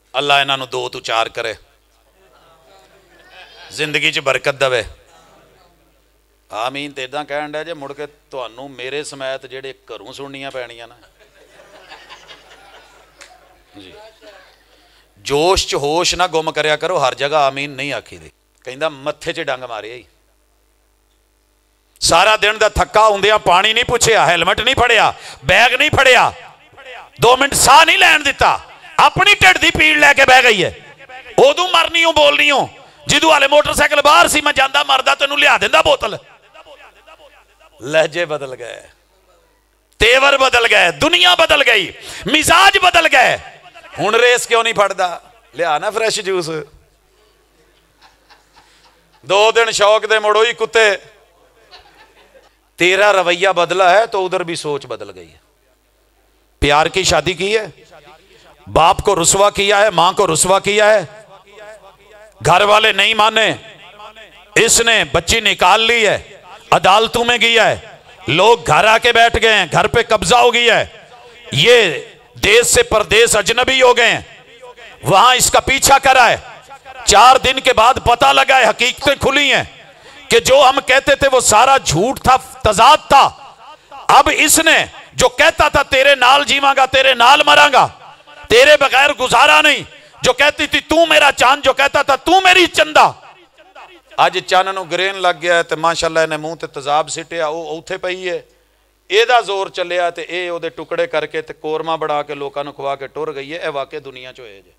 اللہ انہوں 2 تو 4 کرے، زندگی چ برکت دے۔ آمین۔ تے اداں کہن ڈے جے مڑ کے تانوں میرے سمیت جڑے گھروں سننیاں پینیاں نا جی۔ جوش چ ہوش نہ گم کریا کرو، ہر جگہ آمین نہیں آکھی دی۔ کہندا متھے چ ڈنگ مارے ہی، سارا دن دا تھکا ہوندیا پانی نہیں پوچھیا، ہیلمٹ نہیں پھڑیا، بیگ نہیں پھڑیا، 2 منٹ ساہ نہیں لین دیتا، اپنی ٹھڈ دی پیڑ لے کے بہ گئی ہے۔ ادو مرنی ہوں بولنی ہوں جدو والے موٹر سائیکل باہر سی میں جاندہ مردہ تینوں لیا دیندا بوتل۔ لہجے بدل گئے، تیور بدل گئے، دنیا بدل گئی، مزاج بدل گئے۔ ہن ریس کیوں نہیں پھڑدا؟ لیا نا فریش جوس۔ 2 دن شوق دے مڑو ہی کتے۔ تیرا رویہ بدلا ہے تو ادھر بھی سوچ بدل گئی ہے۔ پیار کی شادی کی ہے، باپ کو رسوا کیا ہے، ماں کو رسوا کیا ہے، گھر والے نہیں مانے، اس نے بچی نکال لی ہے، عدالتوں میں گیا ہے، لوگ گھر آ کے بیٹھ گئے ہیں، گھر پہ قبضہ ہو گیا ہے، یہ دیس سے پردیس اجنبی ہو گئے ہیں، وہاں اس کا پیچھا کرا ہے۔ 4 دن کے بعد پتہ لگا ہے، حقیقتیں کھلی ہیں کہ جو ہم کہتے تھے وہ سارا جھوٹ تھا، تضاد تھا۔ اب اس نے جو کہتا تھا تیرے نال جیواں گا، تیرے نال مراں گا، تیرے بغیر گزارا نہیں، جو کہتی تھی تو میرا چاند، جو کہتا تھا تو میری چندہ، آج چاننوں گرین لگ گیا ہے تے ماشاءاللہ نے منہ تے تذاب سٹیا، او اوتھے پئی ہے، اے دا زور چلیا تے اے او دے ٹکڑے کر کے تے کورما بڑھا کے لوکاں نوں کھوا کے ٹر گئی ہے۔ اے واقع دنیا چ ہوئے جے۔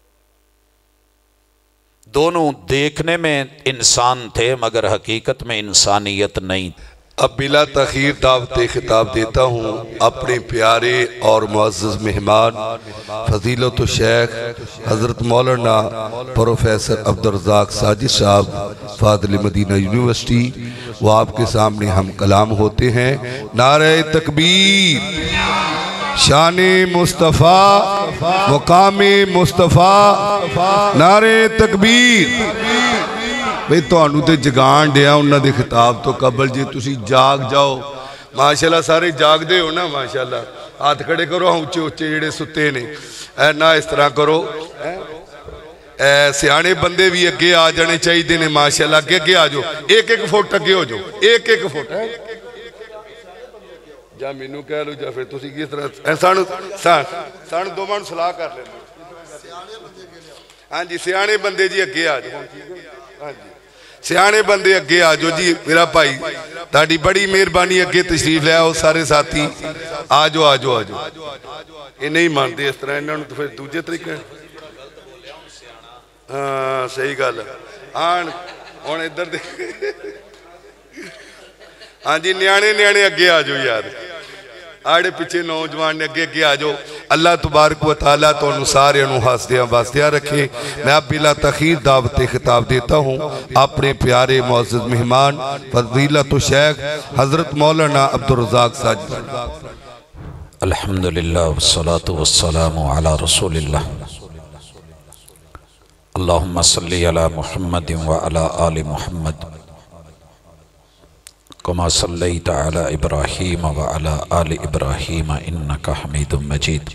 دونوں دیکھنے میں انسان تھے مگر حقیقت میں انسانیت نہیں۔ اب بلا تاخیر دعوت خطاب دیتا ہوں اپنے پیارے اور معزز مہمان فضیلت الشیخ حضرت مولانا پروفیسر عبدالرزاق ساجد صاحب فاضل مدینہ یونیورسٹی، وہ آپ کے سامنے ہم کلام ہوتے ہیں۔ نعرہ تکبیر، شان مصطفیٰ، مقام مصطفیٰ، نعرہ تکبیر۔ بھئی تو انہوں تے جگان دیا انہوں دے خطاب تو قبل جی تسی جاگ جاؤ۔ ماشاءاللہ سارے جاگ دے ہو نا، ماشاءاللہ ہاتھ کھڑے کرو، اونچے اونچے جڑے ستے نے، نہ اس طرح کرو۔ سیانے بندے بھی اگے آ جانے چاہیے دینے، ماشاءاللہ اگے آ جو، 1-1 فٹ اگے ہو جو، 1-1 فٹ۔ جا مینوں کہہ لو جا پھر تسی کس طرح سان 2 مان صلاح کر لینا۔ ہاں جی سیانے بندے جی اگے آ جو، ہاں جی سیانے بندے اگے آ جو جی۔ میرا بھائی تاڑی بڑی مہربانی اگے تشریف لے آؤ، سارے ساتھی آ جو آ جو آ جو۔ یہ نہیں مانتے اس طرح، انہوں نے تو پھر دوجے طریقے۔ ہاں صحیح گل ہے۔ ہاں ادھر دیکھ، ہاں جی نیانے اگے آ جو یار، آڑے پیچھے نوجوان نے اگے آ جو۔ اللہ تبارک و تعالیٰ تو انہوں سارے انہوں ہاستیاں باستیاں رکھے۔ میں اب بلا تخیر دعوت خطاب دیتا ہوں اپنے پیارے معزز مہمان فضیلت الشیخ حضرت مولانا عبدالرزاق ساجد۔ الحمدللہ والصلاة والسلام علی رسول اللہ، اللہم صلی علی محمد وعلی آل محمد کما صلیت علی ابراہیم وعلی آل ابراہیم انکا حمید مجید،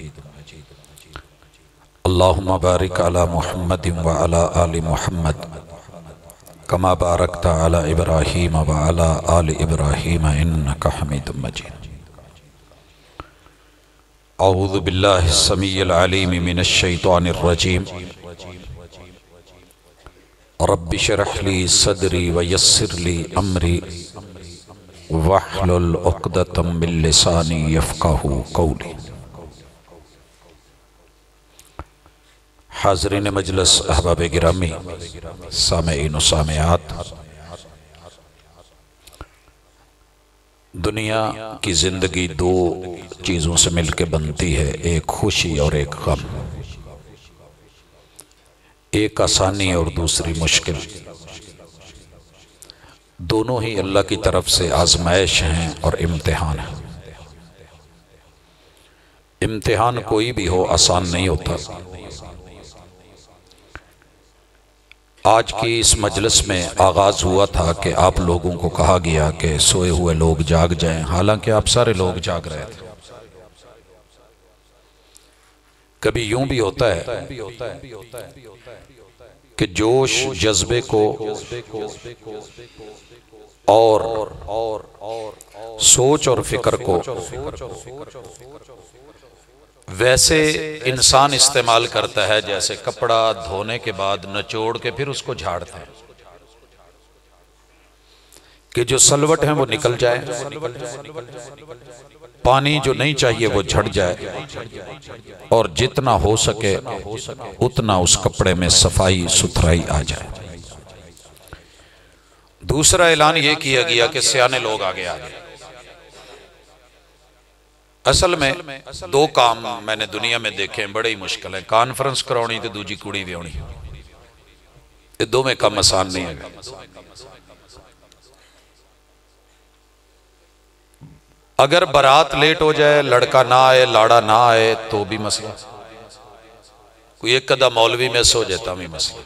اللہم بارک علی محمد وعلی آل محمد کما بارکت علی ابراہیم وعلی آل ابراہیم انکا حمید مجید۔ اعوذ باللہ السمیع العلیم من الشیطان الرجیم، رب اشرح لی صدری ویسر لی امری وَاحْلُلْ عُقْدَةً مِّن لِّسَانِي يَفْقَهُ قَوْلِي۔ حاضرین مجلس، احباب گرامی، سامعین و سامعات، دنیا کی زندگی 2 چیزوں سے مل کے بنتی ہے، ایک خوشی اور ایک غم، ایک آسانی اور دوسری مشکل۔ دونوں ہی اللہ کی طرف سے آزمائش ہیں اور امتحان ہیں۔ امتحان کوئی بھی ہو آسان نہیں ہوتا۔ آج کی اس مجلس میں آغاز ہوا تھا کہ آپ لوگوں کو کہا گیا کہ سوئے ہوئے لوگ جاگ جائیں، حالانکہ آپ سارے لوگ جاگ رہے تھے، کبھی یوں بھی ہوتا ہے کہ جوش جذبے کو اور سوچ اور فکر کو ویسے انسان استعمال کرتا ہے جیسے کپڑا دھونے کے بعد نچوڑ کے پھر اس کو جھاڑتے ہیں کہ جو سلوٹ ہیں وہ نکل جائے، پانی جو نہیں چاہیے وہ جھڑ جائے، اور جتنا ہو سکے اتنا اس کپڑے میں صفائی ستھرائی آ جائے۔ دوسرا اعلان یہ کیا گیا کہ سیانے لوگ آگے آگے۔ اصل میں دو کام میں نے دنیا میں دیکھے ہیں بڑے ہی مشکل ہیں، کانفرنس کرونی تو دوجی کڑی بھی ہونی، یہ دو میں کم آسان نہیں ہے۔ اگر برات لیٹ ہو جائے، لڑکا نہ آئے، لاڑا نہ آئے تو بھی مسئلہ، کوئی ایک قدم مولوی مس ہو جاتا بھی مسئلہ۔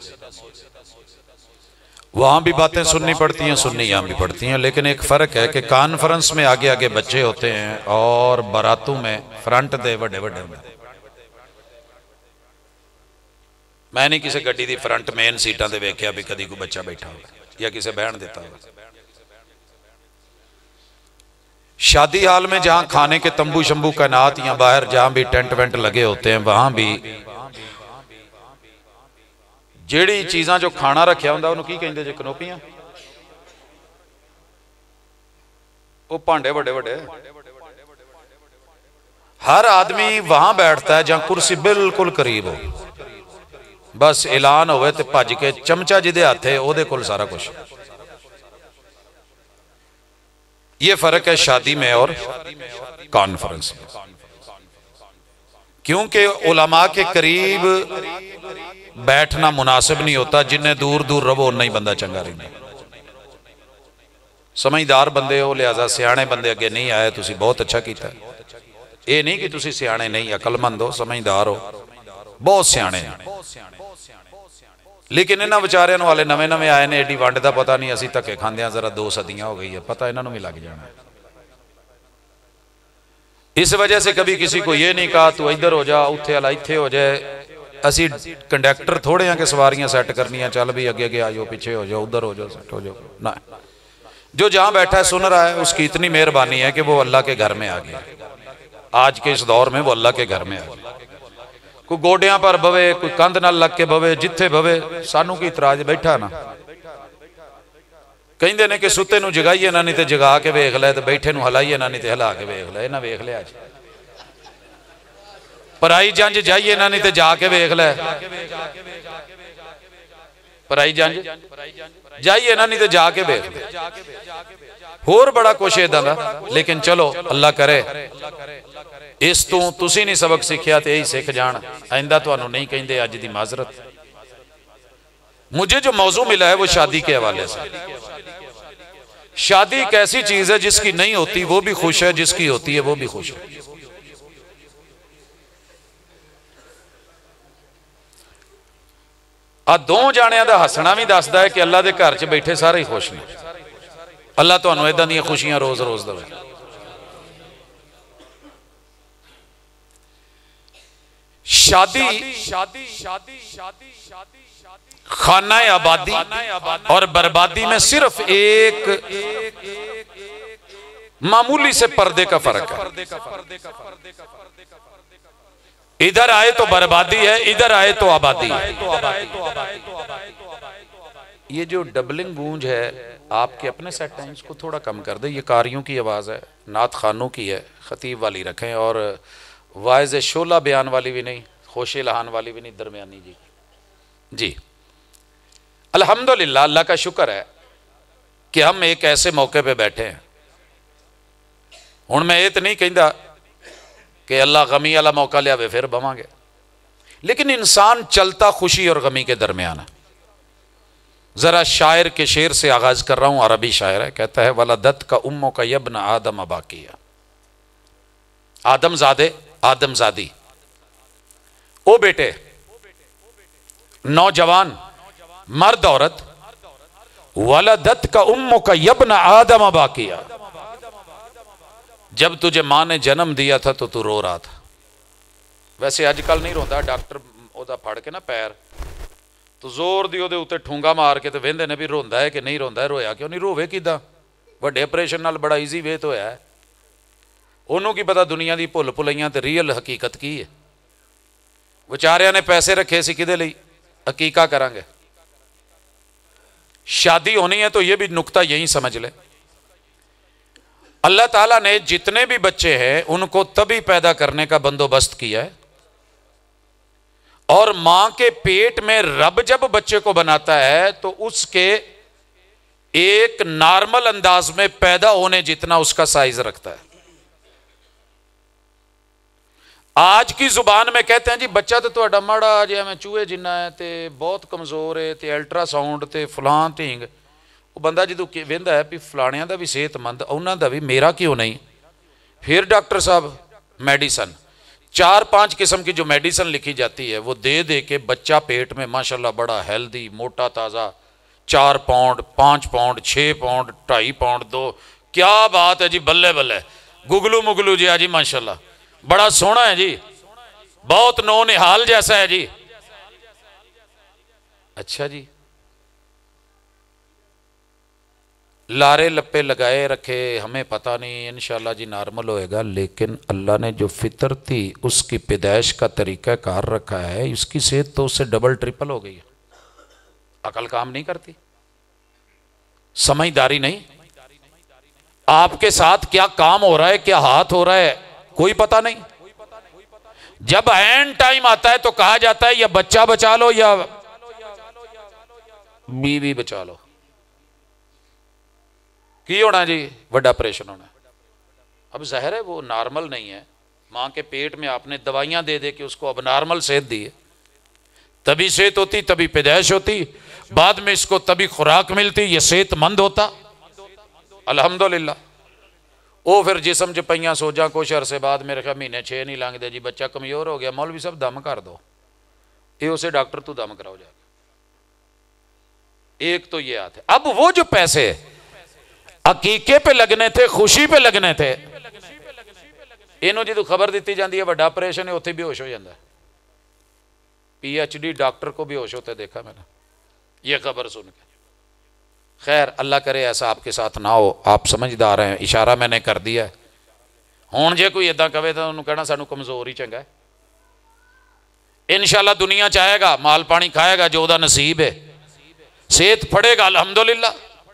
وہاں بھی باتیں سننی پڑتی ہیں، سننی یہاں بھی پڑتی ہیں، لیکن ایک فرق ہے کہ کانفرنس میں آگے آگے بچے ہوتے ہیں اور براتوں میں فرنٹ دے وڈے وڈے ہوتے ہیں۔ میں نہیں کسی گڈی دی فرنٹ مین سیٹاں دے ویکھیا بھی کدی کوئی بچہ بیٹھا ہو یا کسے بہن دیتا ہو۔ شادی حال میں جہاں کھانے کے تمبو شمبو کائنات یا باہر جہاں بھی ٹینٹ وینٹ لگے ہوتے ہیں، وہاں بھی جیڑی چیزاں جو کھانا رکھیا ہوندہ انہوں کی کہیں دے کنوپیاں، وہ پانڈے بڑے بڑے، ہر آدمی وہاں بیٹھتا ہے جہاں کرسی بالکل قریب ہو، بس اعلان ہوئے تے پاج کے چمچہ جدے آتے او دے کل سارا کچھ۔ یہ فرق ہے شادی میں اور کانفرنس میں، کیونکہ علماء کے قریب بیٹھنا مناسب نہیں ہوتا، جنہیں دور دور رہو نہیں بندہ چنگا رہنا۔ سمجھدار بندے ہو لہذا سیانے بندے اگے نہیں آئے، تسی بہت اچھا کیتا ہے۔ یہ نہیں کہ تسی سیانے نہیں، عقل مند ہو، سمجھدار ہو، بہت سیانے ہیں، لیکن انہاں بچاریاں نو والے نوے نوے آئے نے، ایڈی وانڈ دا پتہ نہیں، اسی تکے کھاندیاں ذرا 2 صدیاں ہو گئی ہے، پتہ انہاں نو بھی لگ جانا ہے۔ اس وجہ سے کبھی کسی کو یہ نہیں کہا تو ادھر ہو جا، اتھے علا اتھے ہو جائے، اسی کنڈیکٹر تھوڑے ہیں کہ سواریاں سیٹ کرنی ہیں، چل بھی اگے اگے آجو، پیچھے ہو جاؤ، ادھر ہو جاؤ، سیٹ ہو جاؤ، نہ۔ جو جہاں بیٹھا ہے سن رہا ہے، اس کی اتنی مہربانی ہے کہ وہ اللہ کے گھر میں آ گیا، آج کے اس دور میں وہ اللہ کے گھر میں آ گیا۔ کوئی گوڑیاں پر بھوے، کوئی کند نہ لگ کے بھوے، جتھے بھوے، سانوں کی اتراج بیٹھا نا، کہیں دینے کہ ستے نو جگائیے نہ نہیں تے جگا کے بیخ لے، تے بیٹھے نو ہلائیے نہ نہیں تے ہلا کے بیخ لے، نہ بیخ لے آج پرائی جنج جائیے نہ نہیں تے جا کے بیخ لے، پرائی جنج جائیے نہ نہیں تے جا کے بیخ لے، اور بڑا کوشے دا، لیکن چلو اللہ کرے اس تو تسی نہیں سبق سکھیا تے یہی سکھ جان، آئندہ تو انہوں نہیں کہیں دے آج دی معذرت۔ مجھے جو موضوع ملا ہے وہ شادی کے حوالے سے۔ شادی ایک ایسی چیز ہے جس کی نہیں ہوتی وہ بھی خوش ہے، جس کی ہوتی ہے وہ بھی خوش ہے۔ دو جانیاں دا ہسنا بھی دسدا ہے کہ اللہ دے گھر چ بیٹھے سارے ہی خوش ہیں۔ اللہ تو انہوں ایدہ نہیں خوشیاں روز روز دے۔ شادی خانہ آبادی اور بربادی میں صرف ایک معمولی سے پردے کا فرق ہے۔ ادھر آئے تو بربادی ہے، ادھر آئے تو آبادی ہے۔ یہ جو ڈبلنگ گونج ہے آپ کے اپنے سیٹ ہیں، اس کو تھوڑا کم کر دیں، یہ کاریوں کی آواز ہے، نعت خانوں کی ہے، خطیب والی رکھیں، اور واعظ شعلہ بیان والی بھی نہیں، خوش لہان والی بھی نہیں، درمیانی جی جی۔ الحمدللہ، اللہ کا شکر ہے کہ ہم ایک ایسے موقع پہ بیٹھے ہیں۔ ہن میں یہ تو نہیں کہندا کہ اللہ غمی والا موقع لیا وے پھر بواں گے، لیکن انسان چلتا خوشی اور غمی کے درمیان ہے۔ ذرا شاعر کے شعر سے آغاز کر رہا ہوں، عربی شاعر ہے، کہتا ہے ولدت کا امو کا یبن آدم باقیہ، آدم زادے، آدم زادی، او بیٹے، نوجوان، مرد عورت، ولدت کا امو کا یبن آدم باقیہ، جب تجھے ماں نے جنم دیا تھا تو تو رو رہا تھا، ویسے اج کل نہیں روندا، ڈاکٹر وہ پھڑ کے نا پیر تو زور دی وہ اتنے ٹھونگا مار کے تو وہدے نے بھی روندا ہے کہ نہیں روندا ہے، رویا کیوں نہیں، روے کیدا، وڈے آپریشن نال بڑا ایزی وے تو ہے، انہوں کی پتا دنیا دی بھل بھلائیاں تے ریئل حقیقت کی ہے۔ بیچاریاں نے پیسے رکھے سی کدے لئی، عقیقہ کریں گے، شادی ہونی ہے تو یہ بھی نقطہ یہی سمجھ لے، اللہ تعالیٰ نے جتنے بھی بچے ہیں ان کو تبھی پیدا کرنے کا بندوبست کیا ہے، اور ماں کے پیٹ میں رب جب بچے کو بناتا ہے تو اس کے ایک نارمل انداز میں پیدا ہونے جتنا اس کا سائز رکھتا ہے۔ آج کی زبان میں کہتے ہیں جی بچہ تو تہاڈا ماڑا جے میں چوہے جنہ ہے تے بہت کمزور ہے تے الٹرا ساؤنڈ تے فلاں ٹھینگ، وہ بندہ جدوں ویندا ہے بھی فلانیاں دا بھی صحت مند، انہاں دا بھی، میرا کیوں نہیں؟ پھر ڈاکٹر صاحب میڈیسن 4-5 قسم کی جو میڈیسن لکھی جاتی ہے وہ دے دے کے بچہ پیٹ میں ماشاءاللہ بڑا ہیلدی موٹا تازہ 4 پاؤنڈ 5 پاؤنڈ 6 پاؤنڈ 2.5 پاؤنڈ 2، کیا بات ہے جی، بلے بلے گگلو مگلو جی، جی ماشاءاللہ بڑا سونا ہے جی، بہت نو نہال جیسا ہے جی۔ اچھا جی، لارے لپے لگائے رکھے، ہمیں پتہ نہیں، انشاءاللہ جی نارمل ہوئے گا، لیکن اللہ نے جو فطرتی اس کی پیدائش کا طریقہ کار رکھا ہے، اس کی صحت تو اس سے ڈبل ٹرپل ہو گئی ہے۔ عقل کام نہیں کرتی، سمجھداری نہیں، آپ کے ساتھ کیا کام ہو رہا ہے، کیا ہاتھ ہو رہا ہے، کوئی پتہ نہیں۔ جب اینڈ ٹائم آتا ہے تو کہا جاتا ہے یا بچہ بچا لو یا بیوی بچا لو، کی ہونا جی، بڑا آپریشن ہونا ہے۔ اب ظاہر ہے وہ نارمل نہیں ہے، ماں کے پیٹ میں آپ نے دوائیاں دے دے کے اس کو اب نارمل صحت دی ہے، تبھی صحت ہوتی، تبھی پیدائش ہوتی، بعد میں اس کو تبھی خوراک ملتی، یہ صحت مند ہوتا الحمدللہ۔ وہ پھر جسم چ پئیاں سوجاں کچھ عرصے بعد میرے خیال مہینے 6 نہیں لنگ دے جی بچہ کمزور ہو گیا، مولوی صاحب دم کر دو، یہ اسے ڈاکٹر تو دم کراؤ جا کے۔ ایک تو یہ آتے، اب وہ جو پیسے عقیقے پہ لگنے تھے، خوشی پہ لگنے تھے، انہوں جی تو خبر دیتی جاندی ہے بڑا آپریشن ہے، اتنے بھی ہوش ہو جاتا ہے، PhD ڈاکٹر کو بھی ہوش ہوتے دیکھا میں نے یہ خبر سن کے۔ خیر اللہ کرے ایسا آپ کے ساتھ نہ ہو، آپ سمجھدار ہیں، اشارہ میں نے کر دیا ہے، ہون جے کوئی ادھا کہے تو انہوں کہنا سانو کمزور ہی چنگا ہے، انشاءاللہ دنیا چاہے گا، مال پانی کھائے گا جو دا نصیب ہے، صحت پڑے گا الحمدللہ۔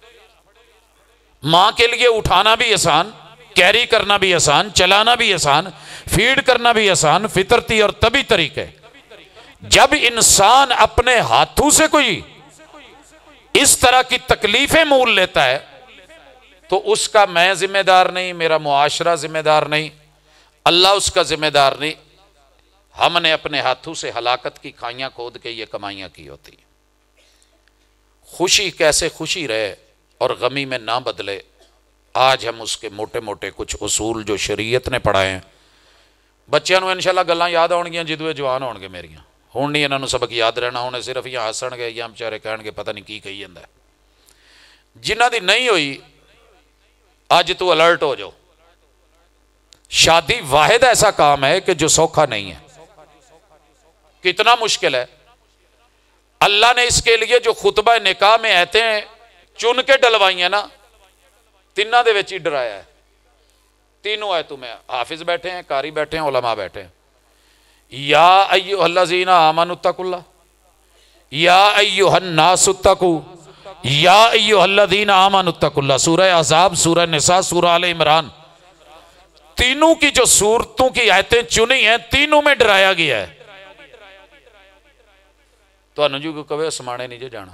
ماں کے لیے اٹھانا بھی آسان، کیری کرنا بھی آسان، چلانا بھی آسان، فیڈ کرنا بھی آسان، فطرتی اور طبی طریقے۔ جب انسان اپنے ہاتھوں سے کوئی اس طرح کی تکلیفیں مول لیتا ہے تو اس کا میں ذمہ دار نہیں، میرا معاشرہ ذمہ دار نہیں، اللہ اس کا ذمہ دار نہیں، ہم نے اپنے ہاتھوں سے ہلاکت کی کھائیاں کھود کے یہ کمائیاں کی ہوتی ہیں۔ خوشی کیسے خوشی رہے اور غمی میں نہ بدلے، آج ہم اس کے موٹے موٹے کچھ اصول جو شریعت نے پڑھائے ہیں، بچیاں نو انشاءاللہ گلاں یاد آن گیاں جدوے جوان ہون گے میریاں، ہون نہیں انہوں سبق یاد رہنا، ہونے صرف یہاں ہسن گے یا بچارے کہن گے پتہ نہیں کی کہی جاندا ہے۔ جنہ دی نہیں ہوئی آج تو الرٹ ہو جاؤ، شادی واحد ایسا کام ہے کہ جو سوکھا نہیں ہے، کتنا مشکل ہے۔ اللہ نے اس کے لیے جو خطبہ نکاح میں آیتیں چن کے ڈلوائی ہیں نا، تینوں دے وچ ہی ڈرایا ہے، تینوں آیتوں میں حافظ بیٹھے ہیں، قاری بیٹھے ہیں، علماء بیٹھے ہیں۔ یا ایھا الذین آمنوا اتقوا اللہ، یا ایھا الناس اتقوا، یا ایھا الذین آمنوا اتقوا اللہ، سورہ احزاب، سورہ نساء، سورہ آل عمران، تینوں کی جو سورتوں کی آیتیں چنی ہیں تینوں میں ڈرایا گیا ہے۔ تو انہوں جو کہے سمانے نہیں جے جانا،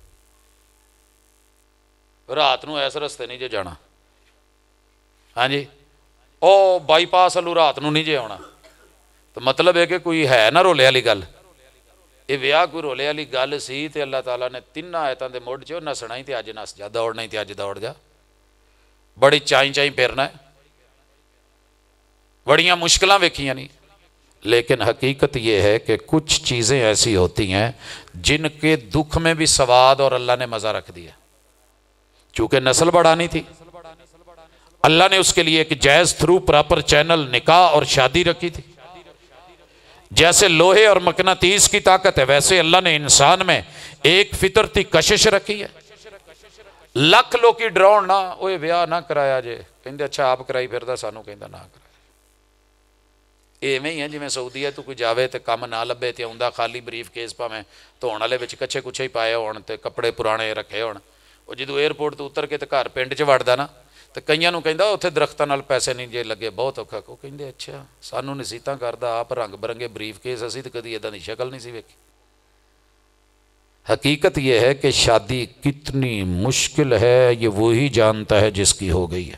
رات نو ایس رستے نہیں جے جانا، ہاں جی او بائی پاس والوں رات نو نہیں جے آنا، تو مطلب ہے کہ کوئی ہے نہ رولے والی گل، یہ ویاہ کوئی رولے والی گل سی تے اللہ تعالیٰ نے تین آیتاں دے مڈ چ نسنا ہی تے اج نس جا، دوڑنا ہی تے اج دوڑ جا، بڑی چائیں چائیں پھرنا ہے، بڑیاں مشکلاں ویکھیاں نہیں، لیکن حقیقت یہ ہے کہ کچھ چیزیں ایسی ہوتی ہیں جن کے دکھ میں بھی سواد اور اللہ نے مزہ رکھ دیا، چونکہ نسل بڑھانی تھی، اللہ نے اس کے لیے ایک جائز تھرو پراپر چینل نکاح اور شادی رکھی تھی۔ جیسے لوہے اور مقناطیس کی طاقت ہے ویسے اللہ نے انسان میں ایک فطرتی کشش رکھی ہے. لکھ لوکی ڈراؤن نہ اوے ویاہ نہ کرایا جے کہندے اچھا آپ کرائی پھردا سانو کہندا نہ کرایا. ایویں ہی ہے جویں سعودی تو کوئی جاوے تے کم نہ لبے تے اوندا خالی بریف کیس پاویں دھون والے وچ کچھے کچھے ہی پائے ہون تے کپڑے پرانے رکھے ہون. وہ جدوں ایئرپورٹ تو اتر کے تے گھر پنڈ چ وڑدا نا تے کئیاں نوں کہندا اوتھے درختاں نال پیسے نہیں جے لگے بہت اوکھا. کو کہندے اچھا سانو نصیحتاں کردا آپ رنگ برنگے بریف کیس اسی تے کدی ادا دی شکل نہیں سی ویکھی. حقیقت یہ ہے کہ شادی کتنی مشکل ہے یہ وہی جانتا ہے جس کی ہو گئی ہے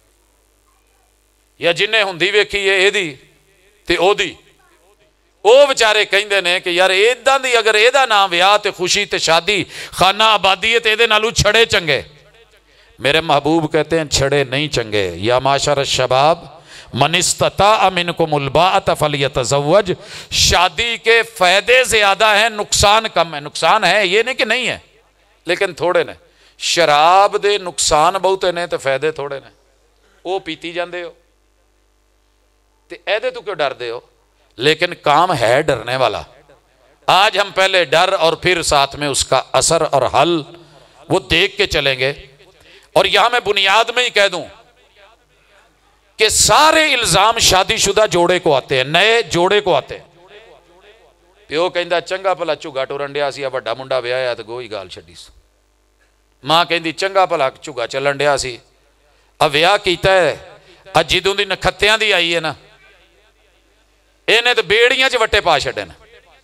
یا جنہیں ہوندی ویکھی ہے ایدی تے او دی. او بیچارے کہندے نے کہ یار ایداں دی اگر ایدا نام ویاہ تے خوشی تے شادی خانہ آبادی ہے تے ایدے نالو چھڑے چنگے. میرے محبوب کہتے ہیں چھڑے نہیں چنگے. یا معاشر الشباب من استطاع منکم الباءۃ فلیتزوج. شادی کے فائدے زیادہ ہیں نقصان کم ہے. نقصان ہے یہ نہیں کہ نہیں ہے لیکن تھوڑے نے. شراب دے نقصان بہتے نے تے فائدے تھوڑے نے. وہ پیتی جاندے ہو تے ایدے تو کیوں ڈر دے ہو لیکن کام ہے ڈرنے والا. آج ہم پہلے ڈر اور پھر ساتھ میں اس کا اثر اور حل وہ دیکھ کے چلیں گے. اور یہاں میں بنیاد میں ہی کہہ دوں کہ سارے الزام شادی شدہ جوڑے کو آتے ہیں نئے جوڑے کو آتے ہیں. پیو کہندا چنگا بھلا چگا ٹورن ڈیا سی وڈا منڈا ویایا تے گوئی گال چھڈی سی. ماں کہندی چنگا بھلا چگا چلن ڈیا سی اب ویاہ کیتا ہے اج جدوں دی نکھتیاں دی آئی ہے نا انہیں تو بیڑیاں چ وٹے پا چھڈے نا.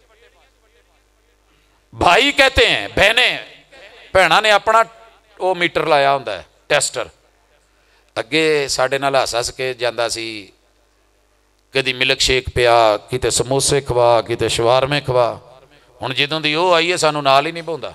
بھائی کہتے ہیں بہنیں بھیناں نے اپنا وہ میٹر لایا ہوندا ہے ٹیسٹر. اگے ساڈے نال ہس ہس کے جاندا سی کدی ملک شیک پیا کتے سموسے کھوا کتے شوارمے کھوا. ہن جدوں دی وہ آئی ہے سانو نال ہی نہیں پوندا.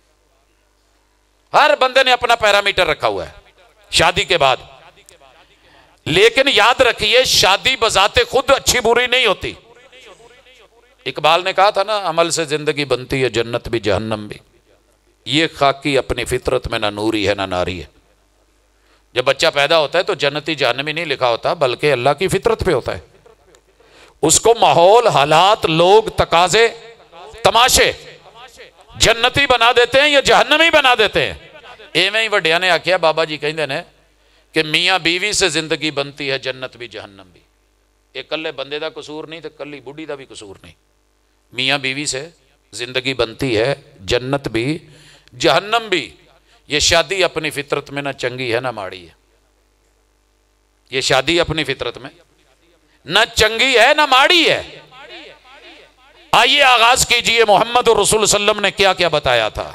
ہر بندے نے اپنا پیرامیٹر رکھا ہوا ہے شادی کے بعد. لیکن یاد رکھیے شادی بذات خود اچھی بری نہیں ہوتی. اقبال نے کہا تھا نا عمل سے زندگی بنتی ہے جنت بھی جہنم بھی. یہ خاکی اپنی فطرت میں نہ نوری ہے نہ ناری ہے. جب بچہ پیدا ہوتا ہے تو جنتی جہنمی نہیں لکھا ہوتا بلکہ اللہ کی فطرت پہ ہوتا ہے. اس کو ماحول حالات لوگ تقاضے تماشے جنتی بنا دیتے ہیں یا جہنمی بنا دیتے ہیں. ایویں ہی وڈیاں نے آکھیا بابا جی کہندے نے کہ میاں بیوی سے زندگی بنتی ہے جنت بھی جہنم بھی. یہ کلے بندے دا قصور نہیں تو کلی بڈھی دا بھی قصور نہیں. میاں بیوی سے زندگی بنتی ہے جنت بھی جہنم بھی. یہ شادی اپنی فطرت میں نہ چنگی ہے نہ ماڑی ہے. یہ شادی اپنی فطرت میں نہ چنگی ہے نہ ماڑی ہے. آئیے آغاز کیجئے محمد رسول صلی اللہ علیہ وسلم نے کیا کیا بتایا تھا.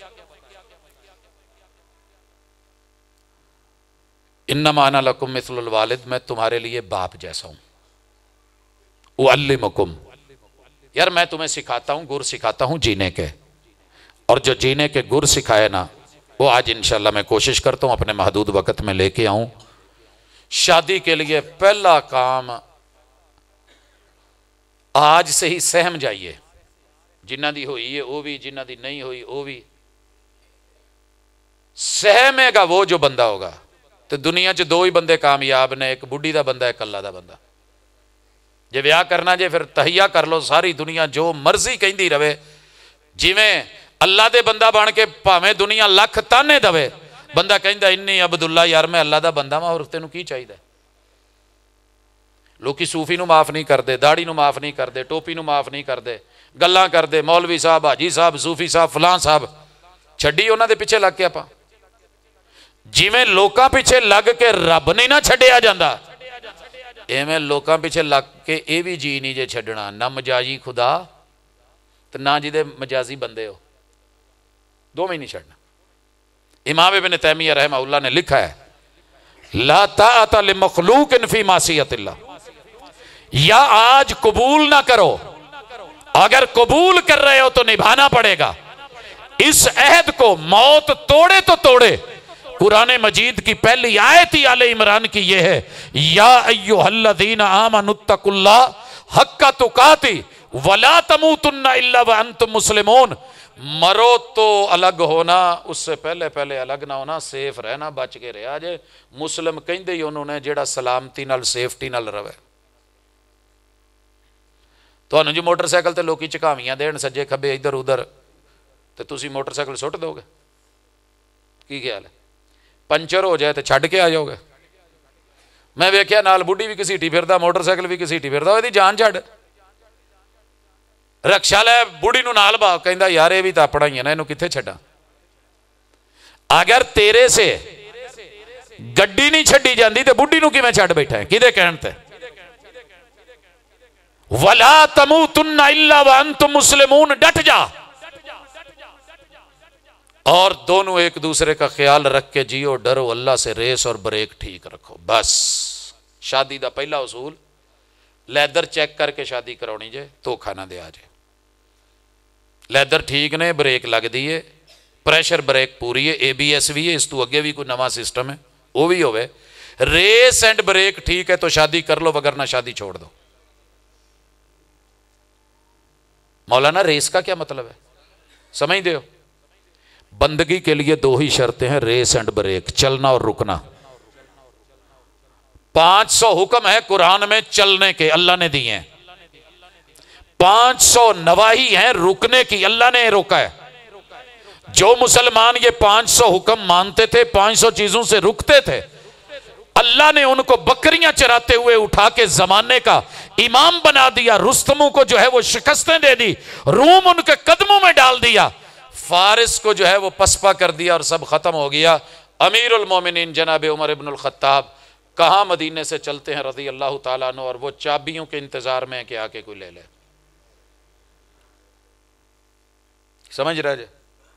انما انا لکم مثل الوالد. میں تمہارے لیے باپ جیسا ہوں. اعلمکم. یار میں تمہیں سکھاتا ہوں گر سکھاتا ہوں جینے کے. اور جو جینے کے گر سکھائے نا وہ آج انشاءاللہ میں کوشش کرتا ہوں اپنے محدود وقت میں لے کے آؤں. شادی کے لیے پہلا کام آج سے ہی سہم جائیے. جنہ دی ہوئی ہے وہ بھی جنہ دی نہیں ہوئی وہ بھی. سہمے گا وہ جو بندہ ہوگا. تو دنیا چ دو ہی بندے کامیاب نے ایک بڈھی دا بندہ ایک اللہ دا بندہ. جے ویاہ کرنا جے پھر تہیا کر لو ساری دنیا جو مرضی کہندی رہے جویں اللہ دے بندہ بن کے پاویں دنیا لکھ تانے دوے بندہ کہندا انی عبداللہ یار میں اللہ دا بندہ ہاں اور تینوں کی چاہیے. لوکی صوفی نو معاف نہیں کردے داڑھی نو معاف نہیں کردے ٹوپی نو معاف نہیں کردے گلاں کردے مولوی صاحب حاجی صاحب صوفی صاحب فلاں صاحب چھڈی انہاں دے پیچھے لگ کے آپاں. جویں لوکاں پیچھے لگ کے رب نہیں نہ چھڈیا جاندا ایویں لوکاں پیچھے لگ کے اے بھی جی نہیں جے چھڈنا. نہ مجازی خدا تے نہ جدے مجازی بندے ہو دو میں نہیں چھڑنا. امام ابن تیمیہ رحمہ اللہ نے لکھا ہے لا طاعت لمخلوق فی معصیت اللہ. یا آج قبول نہ کرو اگر قبول کر رہے ہو تو نبھانا پڑے گا. اس عہد کو موت توڑے تو توڑے. قرآن مجید کی پہلی آیت ہی آل عمران کی یہ ہے یا ایھا الذین آمنوا اتقوا اللہ حق تقاتی ولا تموتن الا وانتم مسلمون. مرو تو الگ ہونا اس سے پہلے الگ نہ ہونا. سیف رہنا بچ کے رہا جے. مسلم کہندے ہی انہوں نے جیڑا سلامتی نال سیفٹی نال رہے. ਤੁਹਾਨੂੰ ਜੀ ਮੋਟਰਸਾਈਕਲ ਤੇ ਲੋਕੀ ਝਕਾਵੀਆਂ ਦੇਣ ਸੱਜੇ ਖੱਬੇ ਇੱਧਰ ਉੱਧਰ ਤੇ ਤੁਸੀਂ ਮੋਟਰਸਾਈਕਲ ਸੁੱਟ ਦੋਗੇ? ਕੀ ਖਿਆਲ ਹੈ? ਪੰਚਰ ਹੋ ਜਾਏ ਤੇ ਛੱਡ ਕੇ ਆ ਜਾਓਗੇ? ਮੈਂ ਵੇਖਿਆ ਨਾਲ ਬੁੱਢੀ ਵੀ ਘਸੀਟੀ ਫਿਰਦਾ, ਮੋਟਰਸਾਈਕਲ ਵੀ ਘਸੀਟੀ ਫਿਰਦਾ, ਇਹਦੀ ਜਾਨ ਛੱਡ। ਰਕਸ਼ਾ ਲੈ ਬੁੱਢੀ ਨੂੰ ਨਾਲ ਬਾ, ਕਹਿੰਦਾ ਯਾਰ ਇਹ ਵੀ ਤਾਂ ਆਪਣਾ ਹੀ ਹੈ ਨਾ, ਇਹਨੂੰ ਕਿੱਥੇ ਛੱਡਾਂ? ਅਗਰ ਤੇਰੇ ਸੇ ਗੱਡੀ ਨਹੀਂ ਛੱਡੀ ਜਾਂਦੀ ਤੇ ਬੁੱਢੀ ਨੂੰ ਕਿਵੇਂ ਛੱਡ ਬੈਠਾ ਹੈ? ਕਿਹਦੇ ਕਹਿਣ ਤੇ? ਵਲਾ ਤਮੂਤੁਨ ਇਲਾ ਵਅੰਤੁਮ ਮੁਸਲਿਮੂਨ, डट जा और दोनों एक दूसरे का ख्याल रख के जियो, डरो अल्लाह से, रेस और ब्रेक ठीक रखो। बस शादी का पहला उसूल, लैदर चेक करके शादी करानी जे, धोखा ना दिया जे। लैदर ठीक ने, ब्रेक लगती है, प्रैशर ब्रेक पूरी है, ABS भी है, इस तू अगे भी कोई नवा सिस्टम है वो भी होवे, रेस एंड ब्रेक ठीक है तो शादी कर लो, वगरना शादी छोड़ दो। मौलाना रेस का क्या मतलब है समझ दे हो? बंदगी के लिए दो ही शर्तें हैं, रेस एंड ब्रेक, चलना और रुकना। 500 हुक्म है कुरान में चलने के, अल्लाह ने दिए हैं। 500 नवाही हैं रुकने की, अल्लाह ने रोका है। जो मुसलमान ये 500 हुक्म मानते थे, 500 चीजों से रुकते थे, अल्लाह ने उनको बकरियां चराते हुए उठा के जमाने का इमाम बना दिया। रुस्तमों को जो है वो शिकस्तें दे दी, रूम उनके कदमों में डाल दिया, फारिस को जो है वो पसपा कर दिया और सब खत्म हो गया। अमीरुल मोमिनीन जनाब उमर इब्नुल खत्ताब कहाँ मदीने से चलते हैं रज़ी अल्लाह ताला अन्हु, और वो चाबियों के इंतजार में कि आके कोई ले ले। समझ रहे जे?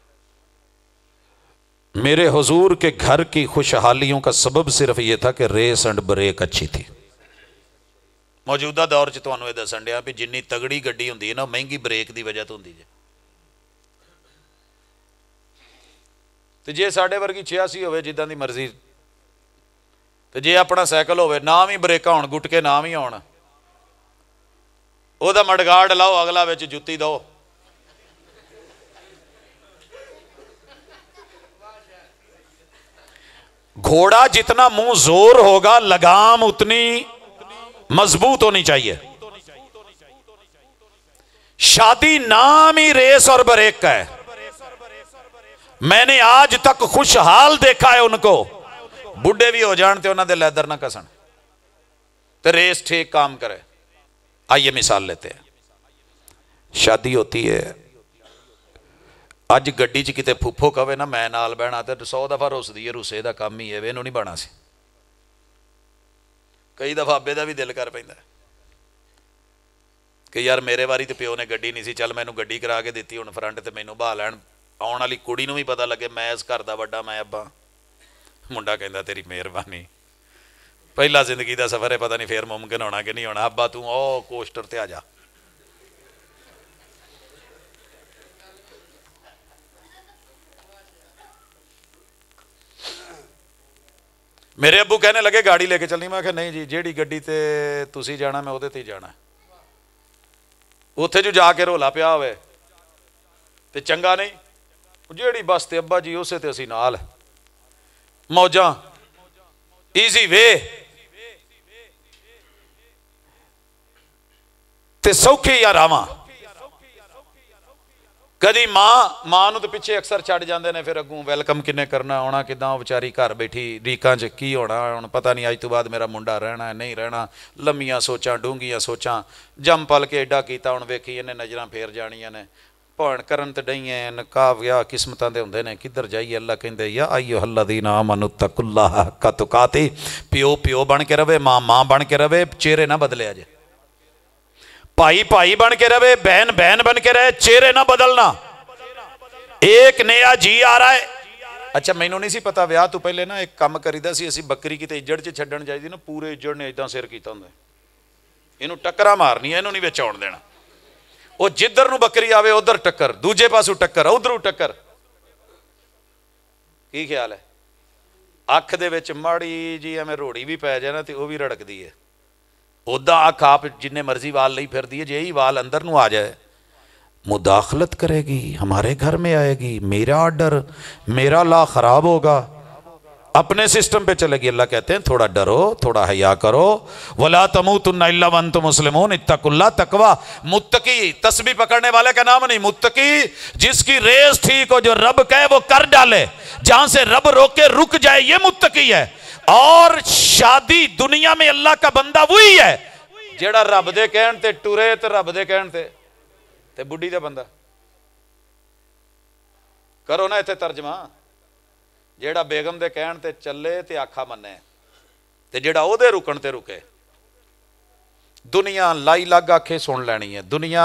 मेरे हुजूर के घर की खुशहालियों का सबब सिर्फ यह था कि रेस एंड ब्रेक अच्छी थी। मौजूदा दौर च तुहानू ये दसन दिया भी जिन्नी तगड़ी गड्डी हुंदी है ना, महंगी ब्रेक की वजह तो हुंदी है। तो जे साढ़े वर्गी 86 होवे जिद्दां दी मर्जी, तो जे अपना साइकिल होवे ना भी ब्रेकां होण, गुटके ना भी होण, ओहदा मडगार्ड लाओ, अगला विच जुत्ती दो। घोड़ा जितना मुंह जोर होगा, लगाम उतनी मजबूत होनी चाहिए। शादी नाम ही रेस और ब्रेक का है। मैंने आज तक खुशहाल देखा है उनको, बुढ़े भी हो जान ते उन्हां दे लैदर ना कसन ते रेस ठीक काम करे। आइए मिसाल लेते हैं, शादी होती है, अज गड्डी च किते फुफो कवे ना मैं नाल बहना तो 100 दफा रुसदी है, रुसे दा काम ही है, इहनूं नहीं बना सी। कई दफा अब्बे दा भी दिल कर पैंदा कि यार मेरे वारी तो प्यो ने गड्डी नहीं सी, चल मैनूं गड्डी करा के दित्ती, हुण फ्रंट ते मैनूं बहा लैण, आउण वाली कुड़ी नूं भी पता लगे मैं इस घर दा वड्डा, मैं अब्बा। मुंडा कहंदा तेरी मेहरबानी, पहला जिंदगी दा सफर है, पता नहीं फिर मुमकिन होना कि नहीं होना। अब्बा तू ओ कोस्टर ते आ जा। मेरे अब्बू कहने लगे गाड़ी लेके चलनी, मैं कहा नहीं जी, जेड़ी गड्डी ते तुसी जाना मैं उहदे ते ही जाना। उत्थे जो जाके रोला पिया होवे ते चंगा नहीं, जेड़ी बस ते अब्बा जी उसे ते असी नाल, मौजां ईजी वे ते सौखे या रावां। कदी मां नूं तो पिछे अक्सर छड्ड जांदे ने, फिर अगों वैलकम किन्ने करना, आउणा किदां, बेचारी घर बैठी रीकां च की होना, हुण पता नहीं अज तो बाद मेरा मुंडा रहना है नहीं रहना। लम्मियां सोचां, डूंघियां सोचां, जम पल के एडा कीता, हुण वेखी इन्हें नज़रां फेर जाणियां ने, भण करन ते डईआं, निकाह विआह किस्मतां दे हुंदे ने, किधर जाइए। अल्लाह कहंदे या अय्युहल्लज़ीना आमनू तकुल्लाह हक्का तुकाती, प्यो प्यो बन के रवे, मां मां बन के रवे, चेहरे ना बदलिया जे, भाई भाई बन के रहे, बहन बहन बन के रहे, चेहरे ना बदलना। एक नया जी आ रहा है। अच्छा मैनू नहीं सी पता, विआह तो पहले ना एक काम करीदा सी, असीं बकरी किते इजड़ च छड्डण जाईदी ना, पूरे इजड़ ने इदां सिर कीता हुंदा, इहनूं टक्करां मारनियां, इहनूं नहीं विच आउण देना। वो जिधर नूं बकरी आवे उधर टक्कर, दूजे पासों टक्कर, उधरों टक्कर। की ख्याल है? अख दे विच माड़ी जी एवें रोड़ी भी पै जाए ना ते वो भी रड़कदी है। उदा अख आप जिन्ने मर्जी वाल ली फिर दिए, जे ही वाल अंदर नूं आ जाए मुदाखलत करेगी, हमारे घर में आएगी, मेरा ऑर्डर, मेरा ला खराब होगा। अपने सिस्टम पे चलेगी। अल्लाह कहते हैं थोड़ा डरो, थोड़ा हया करो। वला तमूतुन्ना इल्ला व अंतुम मुस्लिमून, इत्तकुल्लाह, तकवा। मुत्तकी तस्बीह पकड़ने वाले का नाम नहीं, मुत्तकी जिसकी रेस ठीक हो, जो रब कहे वो कर डाले, जहां से रब रोके रुक जाए, ये मुत्तकी है। और शादी दुनिया में अल्लाह का बंदा वही है जेड़ा रब दे कहण ते टुरे ते रब दे कहण ते बुढ़ी दा बंदा। करो ना इत्थे तर्जमा, जेड़ा बेगम दे कहण ते चले ते आखा मन्ने, ते जेड़ा ओदे रुकण ते रुके। दुनिया लाई लग आखे सुन लेनी है, दुनिया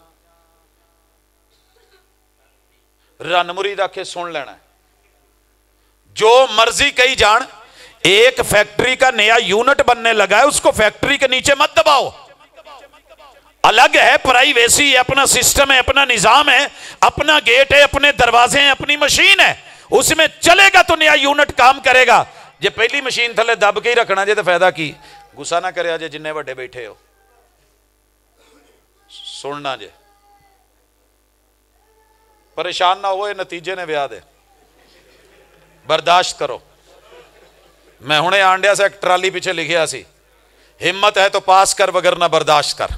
रन मुरीद आखे सुन लेना है, जो मर्जी कही जान। एक फैक्ट्री का नया यूनिट बनने लगा है, उसको फैक्ट्री के नीचे मत दबाओ। अलग है, प्राइवेसी है, अपना सिस्टम है, अपना निजाम है, अपना गेट है, अपने दरवाजे हैं, अपनी मशीन है, उसमें चलेगा तो नया यूनिट काम करेगा। जे पहली मशीन थले दब के ही रखना जे तो फायदा की। गुस्सा ना करे जे जिन्ने वड्डे बैठे हो, सुनना जे, परेशान ना हो, ये नतीजे ने ब्याह दे, बर्दाश्त करो। मैं हुणे आंडिया से एक ट्राली पीछे लिखिया सी, हिम्मत है तो पास कर, वगरना बर्दाश्त कर।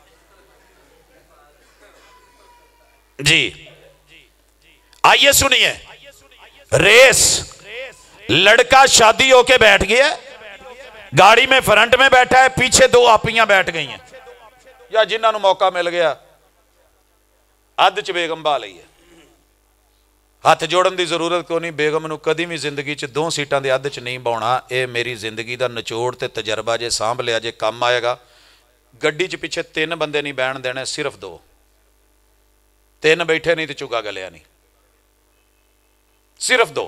जी आइए सुनिए, रेस, लड़का शादी होके बैठ गया, गाड़ी में फ्रंट में बैठा है, पीछे दो आपियां बैठ गई हैं, या जिन्होंने मौका मिल गया अध च बेगम बहा लई है। हथ जोड़न की जरूरत को नहीं, बेगम नूं कदी भी जिंदगी च दो सीटां दे अध च नहीं बाउणा। ये मेरी जिंदगी का निचोड़ ते तजर्बा, जे सांभ लिया जे काम आएगा। गड्डी च पिछे 3 बंदे नहीं बहन देने, सिर्फ 2, 3 बैठे नहीं तो चुगा गलिया नहीं, सिर्फ 2,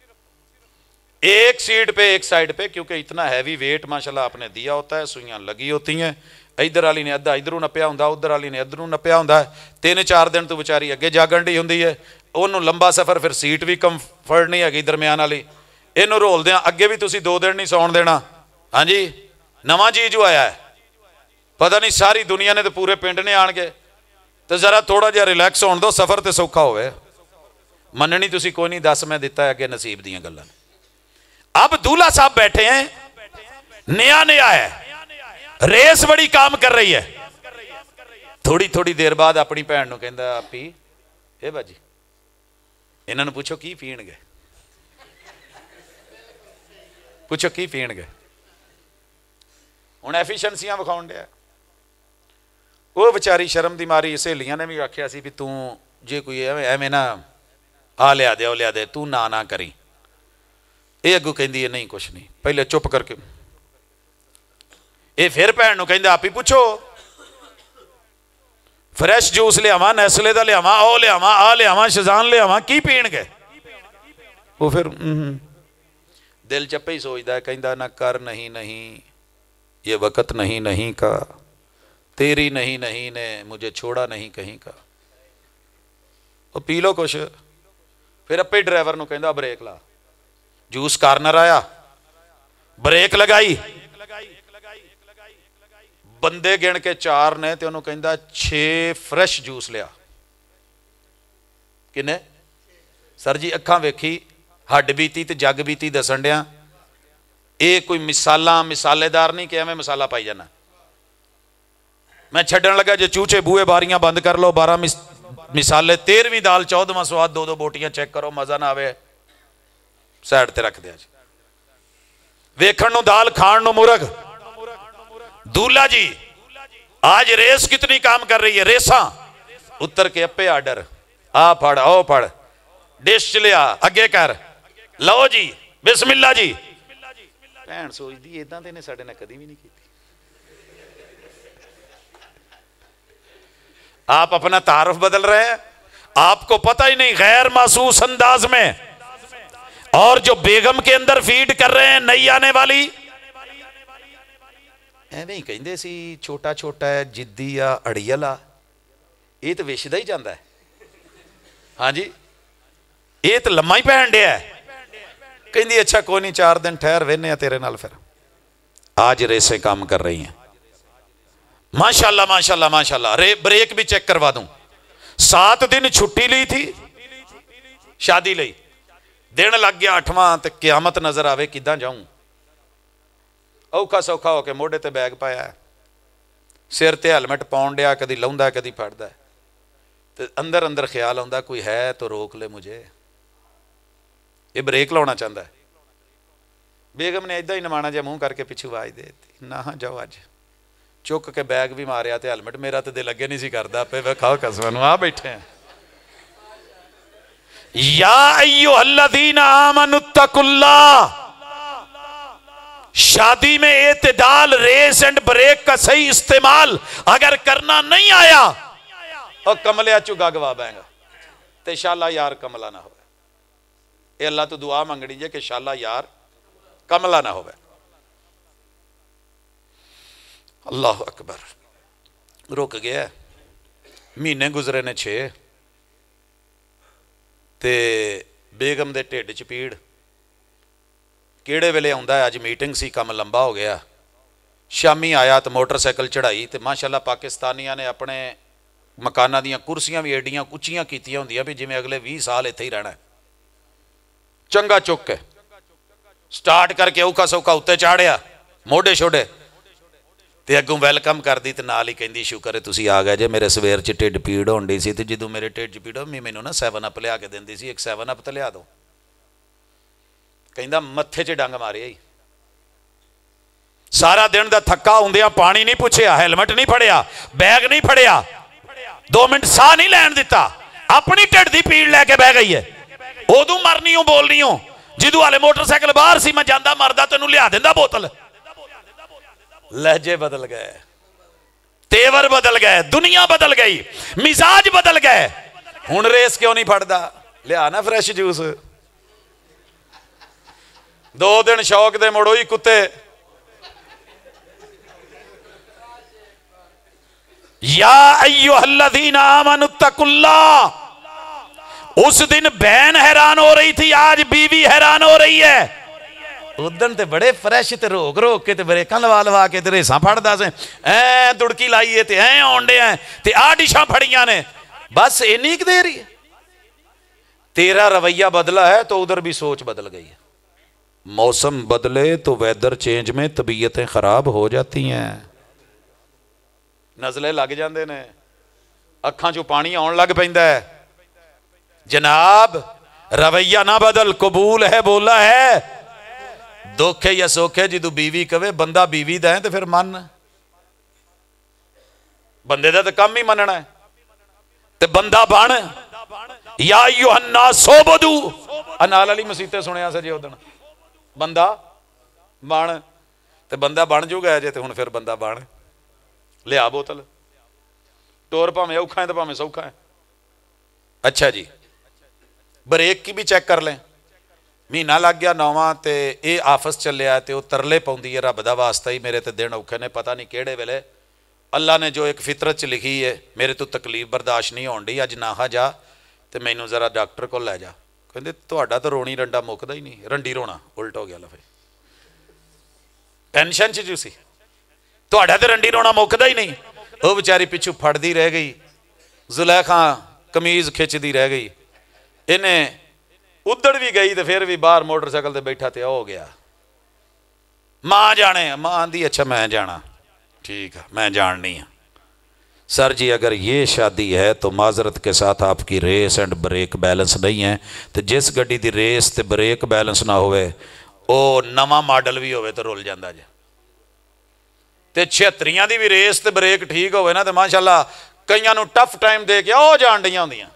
एक सीट पे एक साइड पे, क्योंकि इतना हैवी वेट माशाल्लाह आपने दिया होता है, सुइयां लगी होती हैं। इधर वाली ने अद्धा इधरों नप्या होंदा, उधर वाली ने इधरों नप्या होंदा। 3-4 दिन तो बेचारी अगे जागण दी हुंदी है, ਉਹਨੂੰ लंबा सफ़र, फिर सीट भी कंफर्ट नहीं हैगी दरम्यान वाली, ਇਹਨੂੰ ਰੋਲਦਿਆਂ ਅੱਗੇ भी तुसीं 2 दिन नहीं सौण देना। हाँ जी, नवा चीज आया है, पता नहीं सारी दुनिया ने तो पूरे पिंड ने आण के, तो जरा थोड़ा जिहा रिलैक्स होण दो, सफ़र तो सौखा होवे। मननी तुसीं कोई नहीं, दस मैं दिता है अगे नसीब दीयां गल्लां। अब दूल्हा साहब बैठे हैं, नया नया है, रेस बड़ी काम कर रही है। थोड़ी थोड़ी देर बाद अपनी भैन नूं कहंदा, आपी ए बाजी इन्हां नूं पुछो की पीणगे, पुछो की पीणगे। हुण एफिशिएंसियां विखाउण दिया। वो बेचारी शर्म दी मारी, सहेलियां ने भी आख्या सी भी तू जे कोई एवें ना आ लिया दे, ओ लिया दे, तू ना करी। ये अगू कहंदी है नहीं कुछ नहीं, पहले चुप करके। ये फिर भैन नूं कहंदा, आप ही पूछो, फ्रैश जूस लियावां, नैसले दा लियावां, ओ लियावां, आ लियावां, शजान लियावां, की पीणगे। वो फिर दिल चप्पे ही सोचदा है, कहंदा ना कर नहीं नहीं, ये वक़्त नहीं नहीं का, तेरी नहीं नहीं ने मुझे छोड़ा नहीं कहीं का। वो पी लो कुछ। फिर अपे ड्राइवर नूं कहंदा ब्रेक ला। जूस कार्नर आया, ब्रेक लगाई, बंदे गिण के 4 ने, तो उन्होंने कहंदा 6 फ्रैश जूस लिया। किन्ने? सर जी अखां वेखी, हड्ड बीती ते जग बीती दसन दिया। ये कोई मिसाला मिसालेदार नहीं कि एवें मसाला पाई जाना। मैं छड्डन लगा, जे चूचे बूहे बारियां बंद कर लो, 12 मिसाले, 13वीं दाल 14वां स्वाद, 2-2 बोटियां चेक करो, मजा ना आवे, साइड ते रख दिया। वेखण नूं दाल, खाण नूं मुर्ग। दूल्हा जी आज रेस कितनी काम कर रही है, रेसा। उतर के अपे आर्डर, आ फड़, ओ फड़, डिश लिया, अगे कर, लो जी, बिस्मिल्ला जी। भैन सोचदी इदां ते ने साडे नाल कदी भी नहीं की। आप अपना तारुफ बदल रहे हैं, आपको पता ही नहीं, गैर महसूस अंदाज में। और जो बेगम के अंदर फीड कर रहे हैं नई आने वाली, ਐਵੇਂ ਹੀ ਕਹਿੰਦੇ ਸੀ ਛੋਟਾ ਛੋਟਾ ਹੈ, ਜਿੱਦੀ ਆ, ਅੜੀਅਲ ਆ, ਇਹ ਤਾਂ ਵਿਛਦਾ ਹੀ ਜਾਂਦਾ ਹੈ। ਹਾਂਜੀ, ਇਹ ਤਾਂ ਲੰਮਾ ਹੀ ਪੈਣ ਡਿਆ। ਕਹਿੰਦੀ अच्छा कोई नहीं, 4 दिन ठहर वेने आ तेरे नाल। फिर आज रेसें काम कर रही हैं माशाल्लाह माशाल्लाह माशाल्लाह। ब्रेक भी चेक करवा दूं। 7 दिन छुट्टी ली थी शादी लई, دن لگ گیا 8واں تے قیامت نظر آوے کداں جاؤں. اوکھا سوکھا ہو کے موڈے تے بیگ پایا ہے, سر تے ہیلمٹ پاؤن ڈیا, کدی لاؤندا کدی پھڑدا ہے, تے اندر اندر خیال آਉਂਦਾ کوئی ہے تو روک لے مجھے. یہ بریک لاؤنا چاہتا ہے. بیگم نے ادھا ہی نمانا جا منہ کر کے پچھو آواز دے دیتی, نہ جاؤ اج. چک کے بیگ بھی ماریا تے ہیلمٹ, میرا تے دل اگے نہیں سی کردا, پہ کھاؤ قسم آ بیٹھے ہیں. یا ایھا الذین آمنوا اتقوا اللہ, شادی میں اعتدال, ریس اینڈ بریک کا صحیح استعمال اگر کرنا نہیں آیا اور کملیا چگا گوا بائیں گا تے شالا یار کملا نہ ہوئے. اے اللہ تو دعا منگنی جے کہ شالا یار کملا نہ ہوئے. اللہ اکبر. رک گیا, مہینے گزرے نے 6 تے بیگم دے ٹھڈ چ پیڑ. کیڑے ویلے آندا ہے, اج میٹنگ سی, کم لمبا ہو گیا. شامی آیا تو موٹر سائیکل چڑھائی تے ماشاءاللہ پاکستانیاں نے اپنے مکانہ دیاں کرسیاں بھی ایڈیاں اچیاں کیتیاں ہوندیاں بھی جویں اگلے 20 سال اتھے ہی رہنا ہے. چنگا چک کے سٹارٹ کر کے اوکھا سوکھا اتنے چاڑیا, موڈے شوڈے تے اگوں ویلکم کر دی تے نال ہی کہندی شکر ہے تسی آ گئے جے, میرے سویر چ ٹھڈ پیڑ ہون ڈی سی تے جدوں میرے ٹھڈ چ پیڑ ہو مینوں نا 7 اپ لیا کے دیندی سی, ایک 7 اپ تے لیا دو. کہندا متھے چ ڈنگ ماریا ہی. سارا دن دا تھکا ہوندیاں پانی نہیں پوچھیا, ہیلمٹ نہیں پھڑیا, بیگ نہیں پھڑیا, 2 منٹ ساہ نہیں لین دیتا, اپنی ٹھڈ دی پیڑ لے کے بہ گئی ہے. ادو مرنی ہوں بولنی ہوں, جدو والے موٹر سائیکل باہر سی میں جاندہ مردا تینوں لیا دیندا بوتل. لہجے بدل گئے, تیور بدل گئے, دنیا بدل گئی, مزاج بدل گئے. ہن ریس کیوں نہیں پھڑدا, لیا نا فریش جوس. 2 دن شوق دے مڑو ہی کتے. یا ایھا الذین آمنوا اتقوا اللہ. اس دن بہن حیران ہو رہی تھی, آج بیوی حیران ہو رہی ہے. ادن تے بڑے فریش تے روک روک کے تے بریکاں لوا لوا کے تے ریساں پھڑدا سے, دڑکی لائیے تے آنڈے ہیں تے ڈشاں پھڑیاں نے. بس اینی کہ دیر ہی ہے. تیرا رویہ بدلا ہے تو ادھر بھی سوچ بدل گئی ہے. موسم بدلے تو ویدر چینج میں طبیعتیں خراب ہو جاتی ہیں, نزلے لگ جاندے نے, اکھاں چوں پانی آن لگ پیندا ہے. جناب رویہ نہ بدل, قبول ہے بولا ہے. دکھ یا سوکھ ہے جدو بیوی کہے بندہ بیوی دا ہے تو پھر من, بندے دا تو کم ہی مننا ہے تے بندہ بن. یا ایھا الناس اعبدوا, انال علی مسیتے سنیا سے جی ادن, بندہ بن تے بندہ بن جو گیا جے تے ہن پھر بندہ بن. لیا بوتل, ٹور پاویں اوکھا ہے تے پاویں سوکھا ہے. اچھا جی, بریک کی بھی چیک کر لیں. مہینہ لگ گیا 9واں تے اے آفس چلیا تے وہ ترلے پاؤندی ہے, رب دا واسطہ ہی میرے تے دن اوکھے نے, پتہ نہیں کیڑے ویلے اللہ نے جو ایک فطرت چ لکھی ہے, میرے تو تکلیف برداشت نہیں ہون ڈی, اج نہ جا تے مینوں ذرا ڈاکٹر کو لے جا. کہندے تہاڈا تو رونی رنڈا مکدا ہی نہیں, رنڈی رونا الٹ ہو گیا لفظ, ٹینشن چ جو سی تہاڈا تے رنڈی رونا مکدا ہی نہیں. وہ بیچاری پچھو پھڑدی رہ گئی, زلیخا قمیض کھچدی رہ گئی. انہیں ادڑ بھی گئی تے پھر بھی باہر موٹر سائیکل تے بیٹھا تے ہو گیا. ماں جانے, ماں آندی اچھا میں جانا, ٹھیک ہے میں جاننی ہوں. سر جی اگر یہ شادی ہے تو معذرت کے ساتھ آپ کی ریس اینڈ بریک بیلنس نہیں ہے. تو جس گڈی دی ریس تے بریک بیلنس نہ ہوئے او نواں ماڈل بھی ہوئے تو رول جاندہ جے. تے 76 دی بھی ریس تے بریک ٹھیک ہوئے نا تے ماشاءاللہ کئیاں نو ٹف ٹائم دے کے او جان ڈیاں ہوندیاں.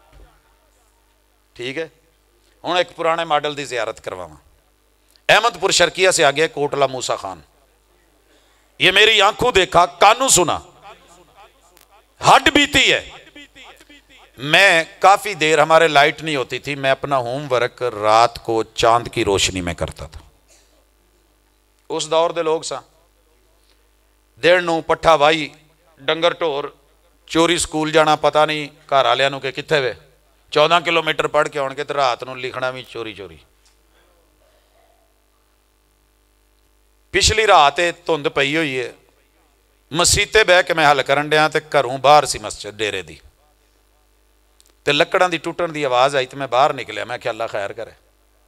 ٹھیک ہے, ہوں ایک پرانے ماڈل دی زیارت کرواواں. احمد پور شرکیہ سے آگے کوٹلہ موسیٰ خان. یہ میری آنکھوں دیکھا, کانوں سنا, ہڈ بیتی ہے. میں کافی دیر, ہمارے لائٹ نہیں ہوتی تھی, میں اپنا ہوم ورک رات کو چاند کی روشنی میں کرتا تھا. اس دور دے لوگ سا دیر نو پٹھا وائی, ڈنگر ٹور, چوری سکول جانا پتہ نہیں گھر والے نو کہ کتنے وے, 14 کلومیٹر پڑھ کے آن کے تو رات نو لکھنا بھی چوری چوری. پچھلی رات دھند پئی ہوئی ہے, مسیتے بہ کے میں حل کرن ڈیا تے گھروں باہر سی مسجد ڈیرے دی, تے لکڑاں دی ٹوٹن دی آواز آئی تے میں باہر نکلیا. میں کہ اللہ خیر کرے.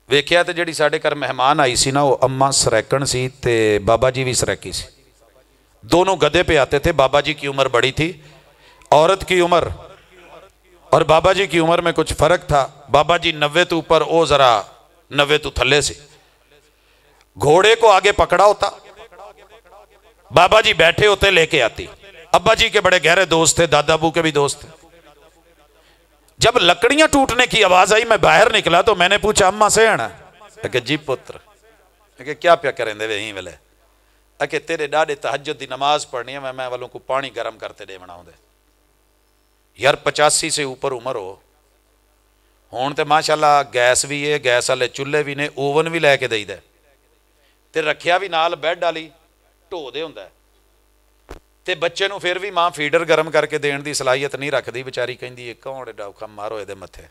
ਵੇਖਿਆ ਤੇ ਜਿਹੜੀ ਸਾਡੇ ਘਰ ਮਹਿਮਾਨ ਆਈ ਸੀ ਨਾ, ਉਹ अम्मा सरैकन सी ते बाबा जी भी सरैकी सी। दोनों गधे पे आते थे। बाबा जी की उम्र बड़ी थी, औरत की उम्र और बाबा जी की उम्र में कुछ फर्क था। बाबा जी 90 तो ऊपर, वो जरा 90 तो थल्ले से। घोड़े को आगे पकड़ा होता, बाबा जी बैठे होते, लेके आती। अब्बा जी के बड़े गहरे दोस्त थे, दादा अबू के भी दोस्त थे। जब लकड़ियां टूटने की आवाज आई, मैं बाहर निकला तो मैंने पूछा अम्मा से आना? कि जी पुत्र। कि क्या प्या करें दे यहीं वेले? कि तेरे डाडे तहज्जुद दी नमाज पढ़नी है, मैं वालों को पानी गर्म करते दे बनाऊ दे। यार 85 से ऊपर उम्र हो हुण ते माशाअल्लाह गैस भी है, गैस वाले चूल्हे भी ने, ओवन भी लैके देईदा ते रखिया भी नाल बैड वाली ढो दे हुंदा ते बच्चे नूं फिर भी मां फीडर गर्म करके देण दी सलाहियत नहीं रखदी। बेचारी कहिंदी कौन एडा औखा, मारो इहदे मत्थे।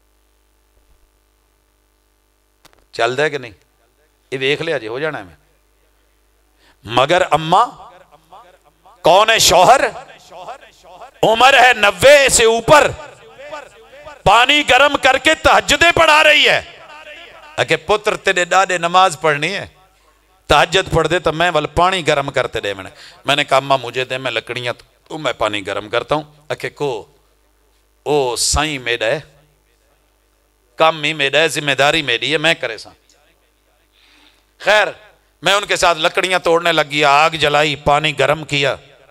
चलदा है कि नहीं? ये वेख लिया जे, हो जाना है। मगर अम्मा कौन है? शौहर। उम्र है 90 से ऊपर, पानी गर्म करके तहज्जुदें पढ़ा रही है। कि पुत्र तेरे डाडे नमाज पढ़नी है, तहज्जुद पढ़ दे तो मैं वाल पानी गर्म करते दे। मैंने कहा अम्मा मुझे दे, मैं लकड़ियां तो मैं पानी गर्म करता हूं। अके को ओ साईं मेरा है, काम ही मेरा है, जिम्मेदारी मेरी है, मैं करे सा। खैर मैं उनके साथ लकड़ियां तोड़ने लग गया, आग जलाई, पानी गर्म किया।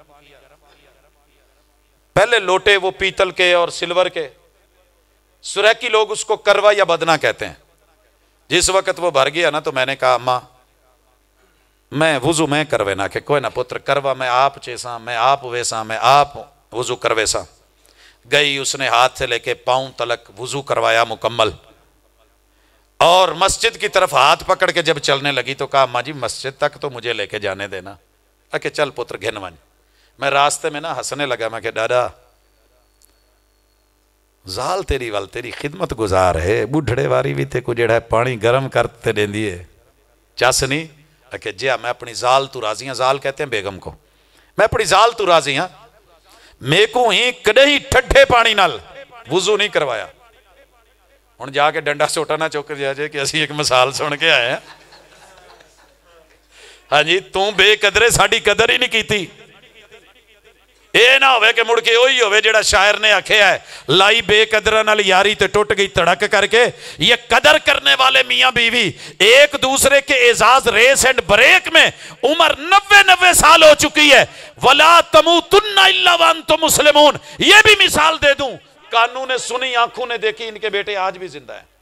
पहले लोटे वो पीतल के और सिल्वर के, सुरैकी लोग उसको करवा या बदना कहते हैं। जिस वक्त वो भर गया ना, तो मैंने कहा अम्मा मैं वुजू मैं करवे ना। कि कोई ना पुत्र, करवा मैं आप चेसा, मैं आप वैसा, मैं आप वुजू करवेसा। गई, उसने हाथ से लेके पांव तलक वुजू करवाया मुकम्मल, और मस्जिद की तरफ हाथ पकड़ के जब चलने लगी तो कहा अम्मा जी मस्जिद तक तो मुझे लेके जाने देना। कि चल पुत्र घिन वन। मैं रास्ते में ना हंसने लगा। मैं कि दादा जाल तेरी वाल तेरी खिदमत गुजार है, बुढ़ड़े वारी भी ते को जेड़ा पानी गर्म करते देंदी है चस नहीं। कि जी मैं अपनी जाल तू राजी हाँ। जाल कहते हैं बेगम को। मैं अपनी जाल तू राजी हाँ। मेरे को ही कदे ही ठंडे पानी नाल वुजू नहीं करवाया। हुण जाके डंडा छोटा ना चुक जाए कि असी एक मिसाल सुन के आए हैं। हाँ जी, तू बेकदरे साडी कदर ही नहीं की। ये ना होवे कि मुड़ के वही होवे जेड़ा शायर ने आख्या है, लाई बेकदरा नाल यारी ते टुट गई धड़क करके। ये कदर करने वाले मियां बीवी एक दूसरे के एजाज रेस एंड ब्रेक में उम्र 90 साल हो चुकी है। वला तमूतुन्ना इल्ला व अंतुम मुस्लिमून। ये भी मिसाल दे दूं, कानों ने सुनी, आंखों ने देखी, इनके बेटे आज भी जिंदा है।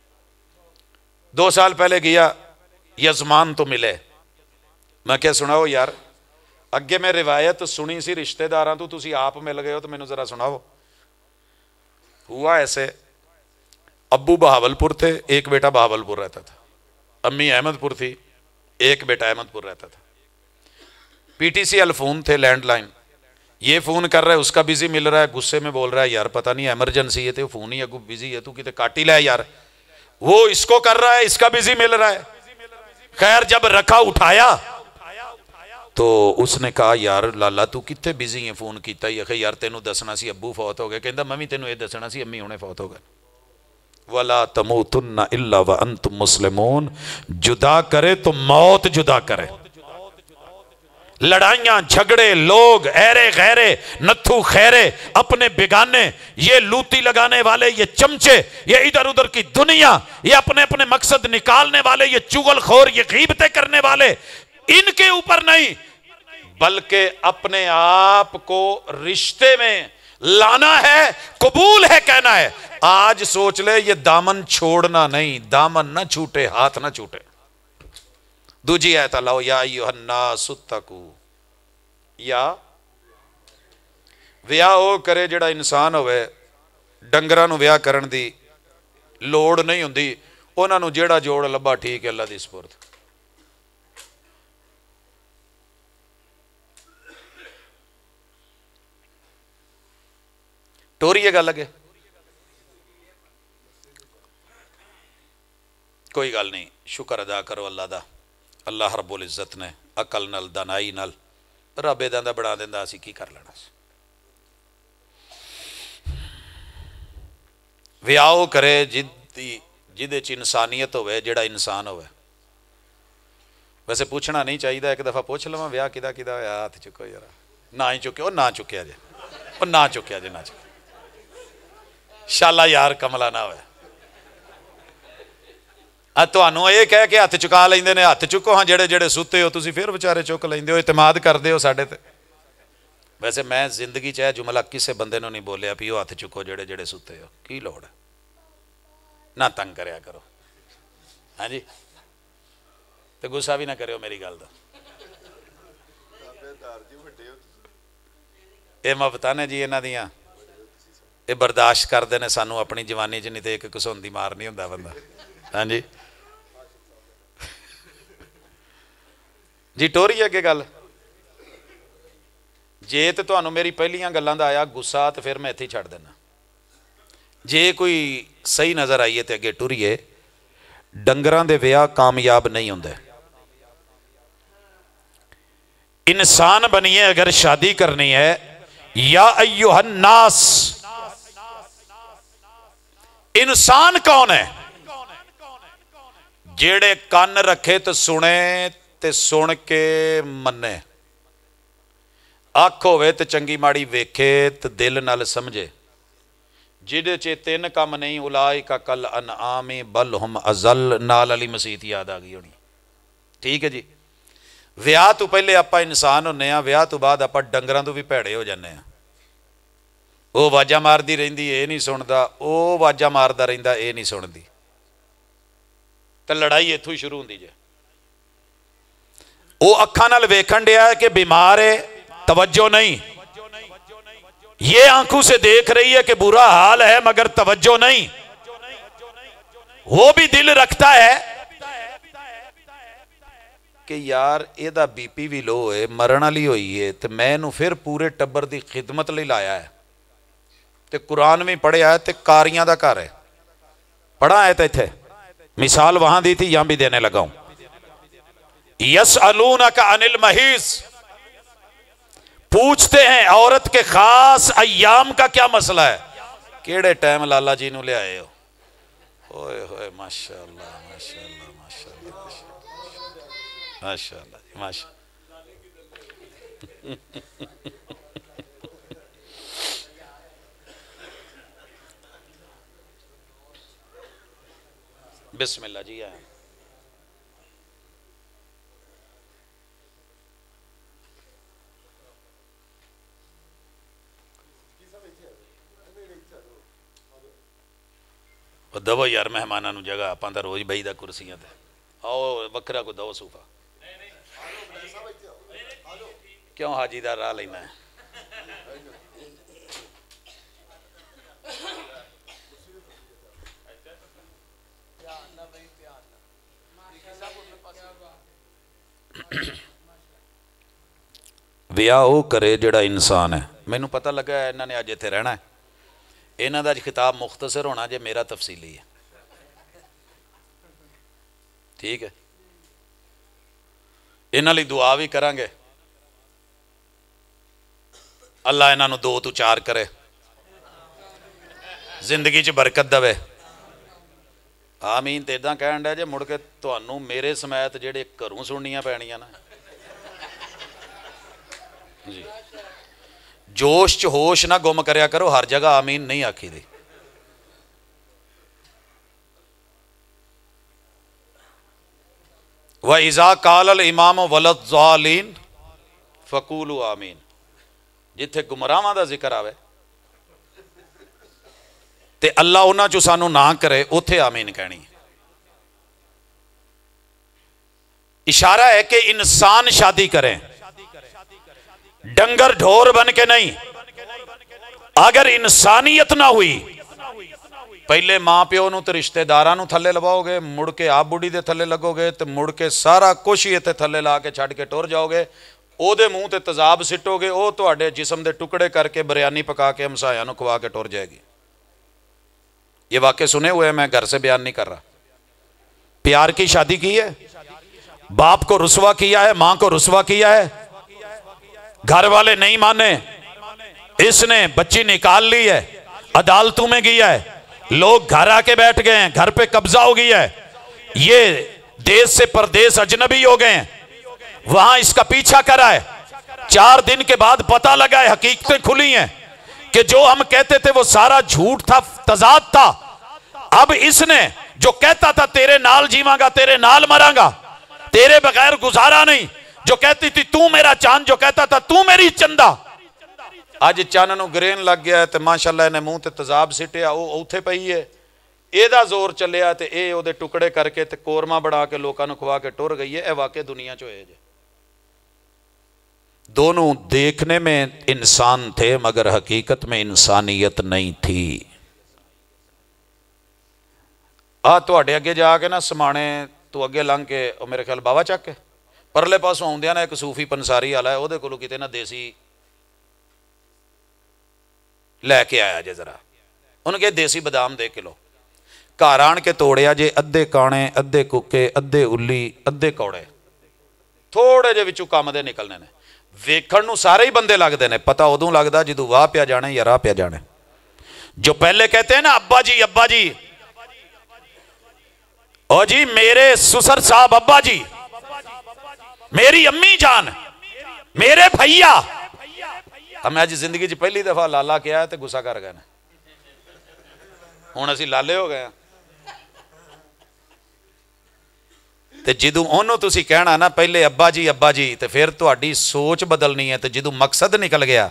2 साल पहले गया, यजमान तो मिले। मैं क्या सुनाओ यार, अगे मैं रिवायत सुनी सी रिश्तेदारां तो, तुसी आप मिल गए हो तो मैनू जरा सुनाओ। हुआ ऐसे, अब्बू बहावलपुर थे, एक बेटा बहावलपुर रहता था। अम्मी अहमदपुर थी, एक बेटा अहमदपुर रहता था। PTCL फोन थे, लैंडलाइन। ये फोन कर रहा है, उसका बिजी मिल रहा है, गुस्से में बोल रहा है यार पता नहीं एमरजेंसी है तो फोन ही अगू बिजी है, तू किते काट ही ला यार। वो इसको कर रहा है, इसका बिजी मिल रहा है। खैर जब रखा, उठाया तो उसने कहा यार लाला तू कितने बिजी है, फोन किया ही। आखे यार तेनू दसना सी अब्बू फौत हो गए। कहता मैं भी तेनू ये दसना सी अम्मी हुणे फौत हो गए। वला तमूतुन्ना इल्ला व अंतुम मुस्लिमून। जुदा करे तो मौत जुदा करे। लड़ाइयां झगड़े, लोग ऐरे गैरे, नत्थू खैरे, अपने बिगाने, ये लूटी लगाने वाले, ये चमचे, ये इधर उधर की दुनिया, ये अपने अपने मकसद निकालने वाले, ये चुगलखोर, ये गीबतें करने वाले, इनके ऊपर नहीं बल्कि अपने आप को रिश्ते में लाना है, कबूल है कहना है। आज सोच ले, ये दामन छोड़ना नहीं, दामन ना छूटे, हाथ ना छूटे। दूजी आयत लाओ, या अय्युहन्नासु तकू। या विआह हो करे जेड़ा इंसान होवे, डंगरां नूं विआह करन दी लोड़ नहीं हुंदी, उन्हां नूं जेड़ा जोड़ लब्भा ठीक है, अल्लाह दी सुपुर्द। टोरी है गल अगे, कोई गल नहीं, शुक्र अदा करो अल्लाह दा। अल्लाह रब्बुल इज्जत ने अकल नाल, दानाई नाल रब इदां दा बना दिंदा, असीं की कर लेना। विआह करे जिदी جہدے چ انسانیت ہوئے، جڑا انسان ہوئے. ویسے پوچھنا نہیں چاہیے، ایک دفعہ پوچھ لواں ویاہ کدا کدا ہویا؟ ہاتھ چکو یار. نہ ہی چکے، وہ نہ چکیا جے، وہ نہ چکیا جے، نہ چکیا. شالا یار کملا نہ ہوئے. تمہوں یہ کہہ کے ہاتھ چکا لیندے نے، ہاتھ چکو ہاں جڑے جڑے ستے ہو، تسی پھر بچارے چک لیندے ہو، اعتماد کردے ہو ساڈے تے. ویسے میں زندگی چاہے جملہ کسے بندے نو نہیں بولیا پیو ہاتھ چکو جڑے جڑے ستے ہو. کی لوڑ ہے؟ نہ تنگ کریا کرو. ہاں جی، تو غصہ بھی نہ کرو میری گل دا. یہ مفتا نے جی انہاں دیاں، یہ برداشت کرتے ہیں سانو اپنی جوانی چ، نہیں تو ایک کسوندی مار نہیں ہوندا بندہ. ہاں جی جی ٹوری اگے گل. جے تو تمہوں میری پہلیاں گلاں دا آیا گسا تو پھر میں اتنے ہی چھڑ دینا. جے کوئی صحیح نظر آئیے تو اگے ٹریے. ڈنگراں دے ویاہ کامیاب نہیں ہوندے. انسان بنیے اگر شادی کرنی ہے، یا ایوہ الناس، انسان کون ہے؟ جیڑے کان رکھے تو سنے تے سن کے منے، آنکھ ہوئے تے چنگی ماڑی ویکھے تے دل نال سمجھے. جیڑے چے تین کام نہیں، اولائکا کل انعام بل ہم اضل. نال علی مسیح یاد آ گئی ہونی. ٹھیک ہے جی. ویاہ تو پہلے آپا انسان ہونے ہیں، ویاہ تو بعد آپا ڈنگراں تو بھی پیڑے ہو جانے ہیں. وہ واجہ مار دی رہندی اے نہیں سندا، وہ واجہ ماردا رہندا اے نہیں سندی، تو لڑائی اتھوں ہی شروع ہوندی جے. وہ اکھاں نال ویکھن ڈیا ہے کہ بیمار ہے، توجہ نہیں. یہ آنکھوں سے دیکھ رہی ہے کہ برا حال ہے مگر توجہ نہیں. وہ بھی دل رکھتا ہے کہ یار اے دا بی پی بھی لو ہے، مرن والی ہوئی ہے، تو میں نو پھر پورے ٹبر دی خدمت لئی لایا ہے. تے قرآن میں پڑھیا ہے، تے کاریاں دا کار ہے. پڑھا ہے تے تھے مثال وہاں دی تھی، یہاں بھی دینے لگا ہوں. یسألونک عن المحیض، پوچھتے ہیں عورت کے خاص ایام کا کیا مسئلہ ہے. کیڑے ٹائم لالا جی نو لے آئے ہو؟ اوئے ہوئے ماشاءاللہ ماشاءاللہ ماشاءاللہ ماشاءاللہ جی ماشاءاللہ. بسم اللہ جی آئیں. دو یار مہمانوں جگہ آپ دا روز بہی دا کرسیاں تے آؤ وکرا کو دو صوفہ. کیوں حاجی دا راہ لینا ہے؟ ویاہ وہ کرے جڑا انسان ہے. مینوں پتہ لگا ہے انہوں نے اج اتنے رہنا ہے. انہوں دا خطاب مختصر ہونا جے، میرا تفصیلی ہے. ٹھیک ہے. انہوں لی دعا بھی کریں گے، اللہ انہوں 2 تو 4 کرے، زندگی چ برکت دے. آمین. تے اداں کہن ڈے جے مڑ کے تانوں میرے سمیت جڑے گھروں سننیاں پینیاں نا جی. جوش چ ہوش نہ گم کریا کرو، ہر جگہ آمین نہیں آکھی دی. وَإِذَا قَالَ الْإِمَامُ وَلَلضَّالِّينَ فَقُولُوا آمین. جتھے گمراہاں دا ذکر آوے تے اللہ انہاں چوں سانو نہ کرے، اوتھے آمین کہنی. اشارہ ہے کہ انسان شادی کریں، ڈنگر ڈھور بن کے نہیں. اگر انسانیت نہ ہوئی، پہلے ماں پیو نو تے رشتہ داراں نو تھلے لواؤ گے، مڑ کے آپ بڑی دے تھلے لگو گے، تے مڑ کے سارا کچھ ہی تے تھلے لا کے چھڑ کے ٹور جاؤ گے. او دے منہ تے تذاب سٹو گے، او تواڈے جسم دے ٹکڑے کر کے بریانی پکا کے ہمسایاں نو کھوا کے ٹور جائے گی. یہ واقعے سنے ہوئے ہیں، میں گھر سے بیان نہیں کر رہا. پیار کی شادی کی ہے، باپ کو رسوا کیا ہے، ماں کو رسوا کیا ہے، گھر والے نہیں مانے، اس نے بچی نکال لی ہے، عدالتوں میں گیا ہے، لوگ گھر آ کے بیٹھ گئے ہیں, گھر پہ قبضہ ہو گیا ہے, یہ دیش سے پردیس اجنبی ہو گئے ہیں, وہاں اس کا پیچھا کرا ہے. 4 دن کے بعد پتہ لگا ہے, حقیقتیں کھلی ہیں کہ جو ہم کہتے تھے وہ سارا جھوٹ تھا, تضاد تھا. اب اس نے جو کہتا تھا تیرے نال جیواں گا, تیرے نال مراں گا, تیرے بغیر گزارا نہیں, جو کہتی تھی تو میرا چاند, جو کہتا تھا تو میری چندہ, اج چاند نو گرین لگ گیا ہے تے ماشاءاللہ نے منہ تے تذاب سٹیا, او اوتھے پئی ہے, اے دا زور چلیا تے اے او دے ٹکڑے کر کے تے کورما بڑھا کے لوکاں نو کھوا کے ٹر گئی ہے. اے واقع دنیا چ ہوئے جے. دونوں دیکھنے میں انسان تھے مگر حقیقت میں انسانیت نہیں تھی. تواڈے اگے جا کے نا سمانے تو اگے لنگ کے میرے خیال بابا چک کے پرلے پاسوں آوندیاں نا ایک صوفی پنساری والا ہے, او دے کولوں کتے نا دیسی لے کے آیا جے, ذرا ان کے دیسی بادام دے کلو. گھر آن کے توڑیا جے, ادھے کانے ادھے ککے ادھے الی ادھے کوڑے, تھوڑے جے وچوں کم دے نکلنے نے. ویکھن نو سارے ہی بندے لگدے نے, پتہ ادوں لگدا جدوں واہ پیا جانے یا راہ پیا جانے. جو پہلے کہتے ہیں نا ابا جی او جی میرے سسر صاحب ابا جی, میری امی جان, میرے بھیا, ہمیں آج زندگی چ پہلی دفعہ لالا کیا ہے تے غصہ کر گئے, ہوں اسی لالے ہو گئے. تے جدوں انہوں تسی کہنا نا پہلے ابا جی تے پھر تہاڈی سوچ بدلنی ہے. تے جدوں مقصد نکل گیا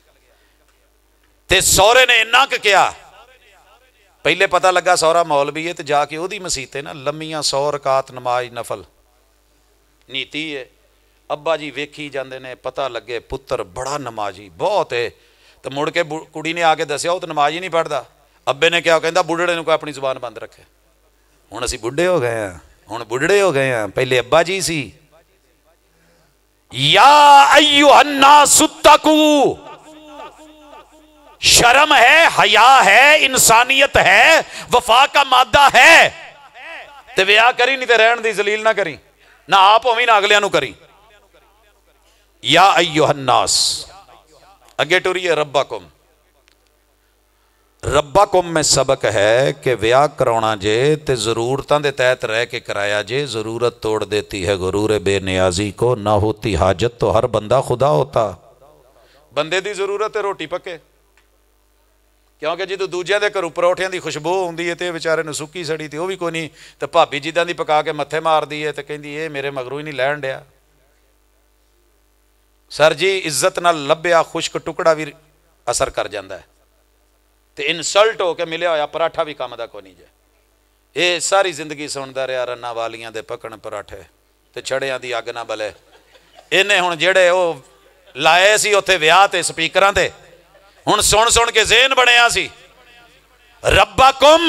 تے سورے نے انہاں کیا, پہلے پتہ لگا سورا مولوی ہے تے جا کے اودی مسیتے نا لمیاں 100 رکعت نماز نفل نیتی ہے. ابا جی ویکھی جاندے نے, پتہ لگے پتر بڑا نمازی بہت ہے, تو مڑ کے کڑی نے آ کے دسیا وہ تو نماز ہی نہیں پڑھتا. ابے نے کیا کہندا بڑھڑے کو اپنی زبان بند رکھے. ہوں اسی بڑھے ہو گئے ہیں, بڑھڑے ہو گئے ہیں, پہلے ابا جی سی. یا ایھا الناس اتقوا, شرم ہے, حیا ہے, انسانیت ہے, وفا کا مادہ ہے, تے ویا کری نہیں تے رہن دی, ذلیل نہ کری, نہ آپ ہوویں نہ اگلیاں نو کری. یا ایھا الناس, اگے ٹریے ربکم. ربکم میں سبق ہے کہ ویا کراؤنا جے تے ضرورتاں دے تحت رہ کے کرایا جے. ضرورت توڑ دیتی ہے غرور بے نیازی کو, نہ ہوتی حاجت تو ہر بندہ خدا ہوتا. بندے دی ضرورت ہے روٹی پکے, کیونکہ جدوں دوجیاں دے گھروں پروٹھیاں دی خوشبو ہوندی ہے تے بیچارے نو سکی سڑی تے وہ بھی کوئی نہیں, تے بھابی جداں دی پکا کے متھے مار دی ہے تے کہندی اے میرے مگروں ہی نہیں لہن ڈیا. سر جی عزت نال لبیا خشک ٹکڑا بھی اثر کر جاندا ہے, تے انسلٹ ہو کے ملیا ہویا پراٹھا بھی کام دا کوئی نہیں جے. اے ساری زندگی سندا رہیا رنا والیاں دے پکن پراٹھے تے چھڑیاں دی اگ نہ بلے. انہیں ہن جڑے او لائے سی اوتھے ویاہ تے سپیکراں تے, ہن سن کے ذہن بنیا سی. ربکم,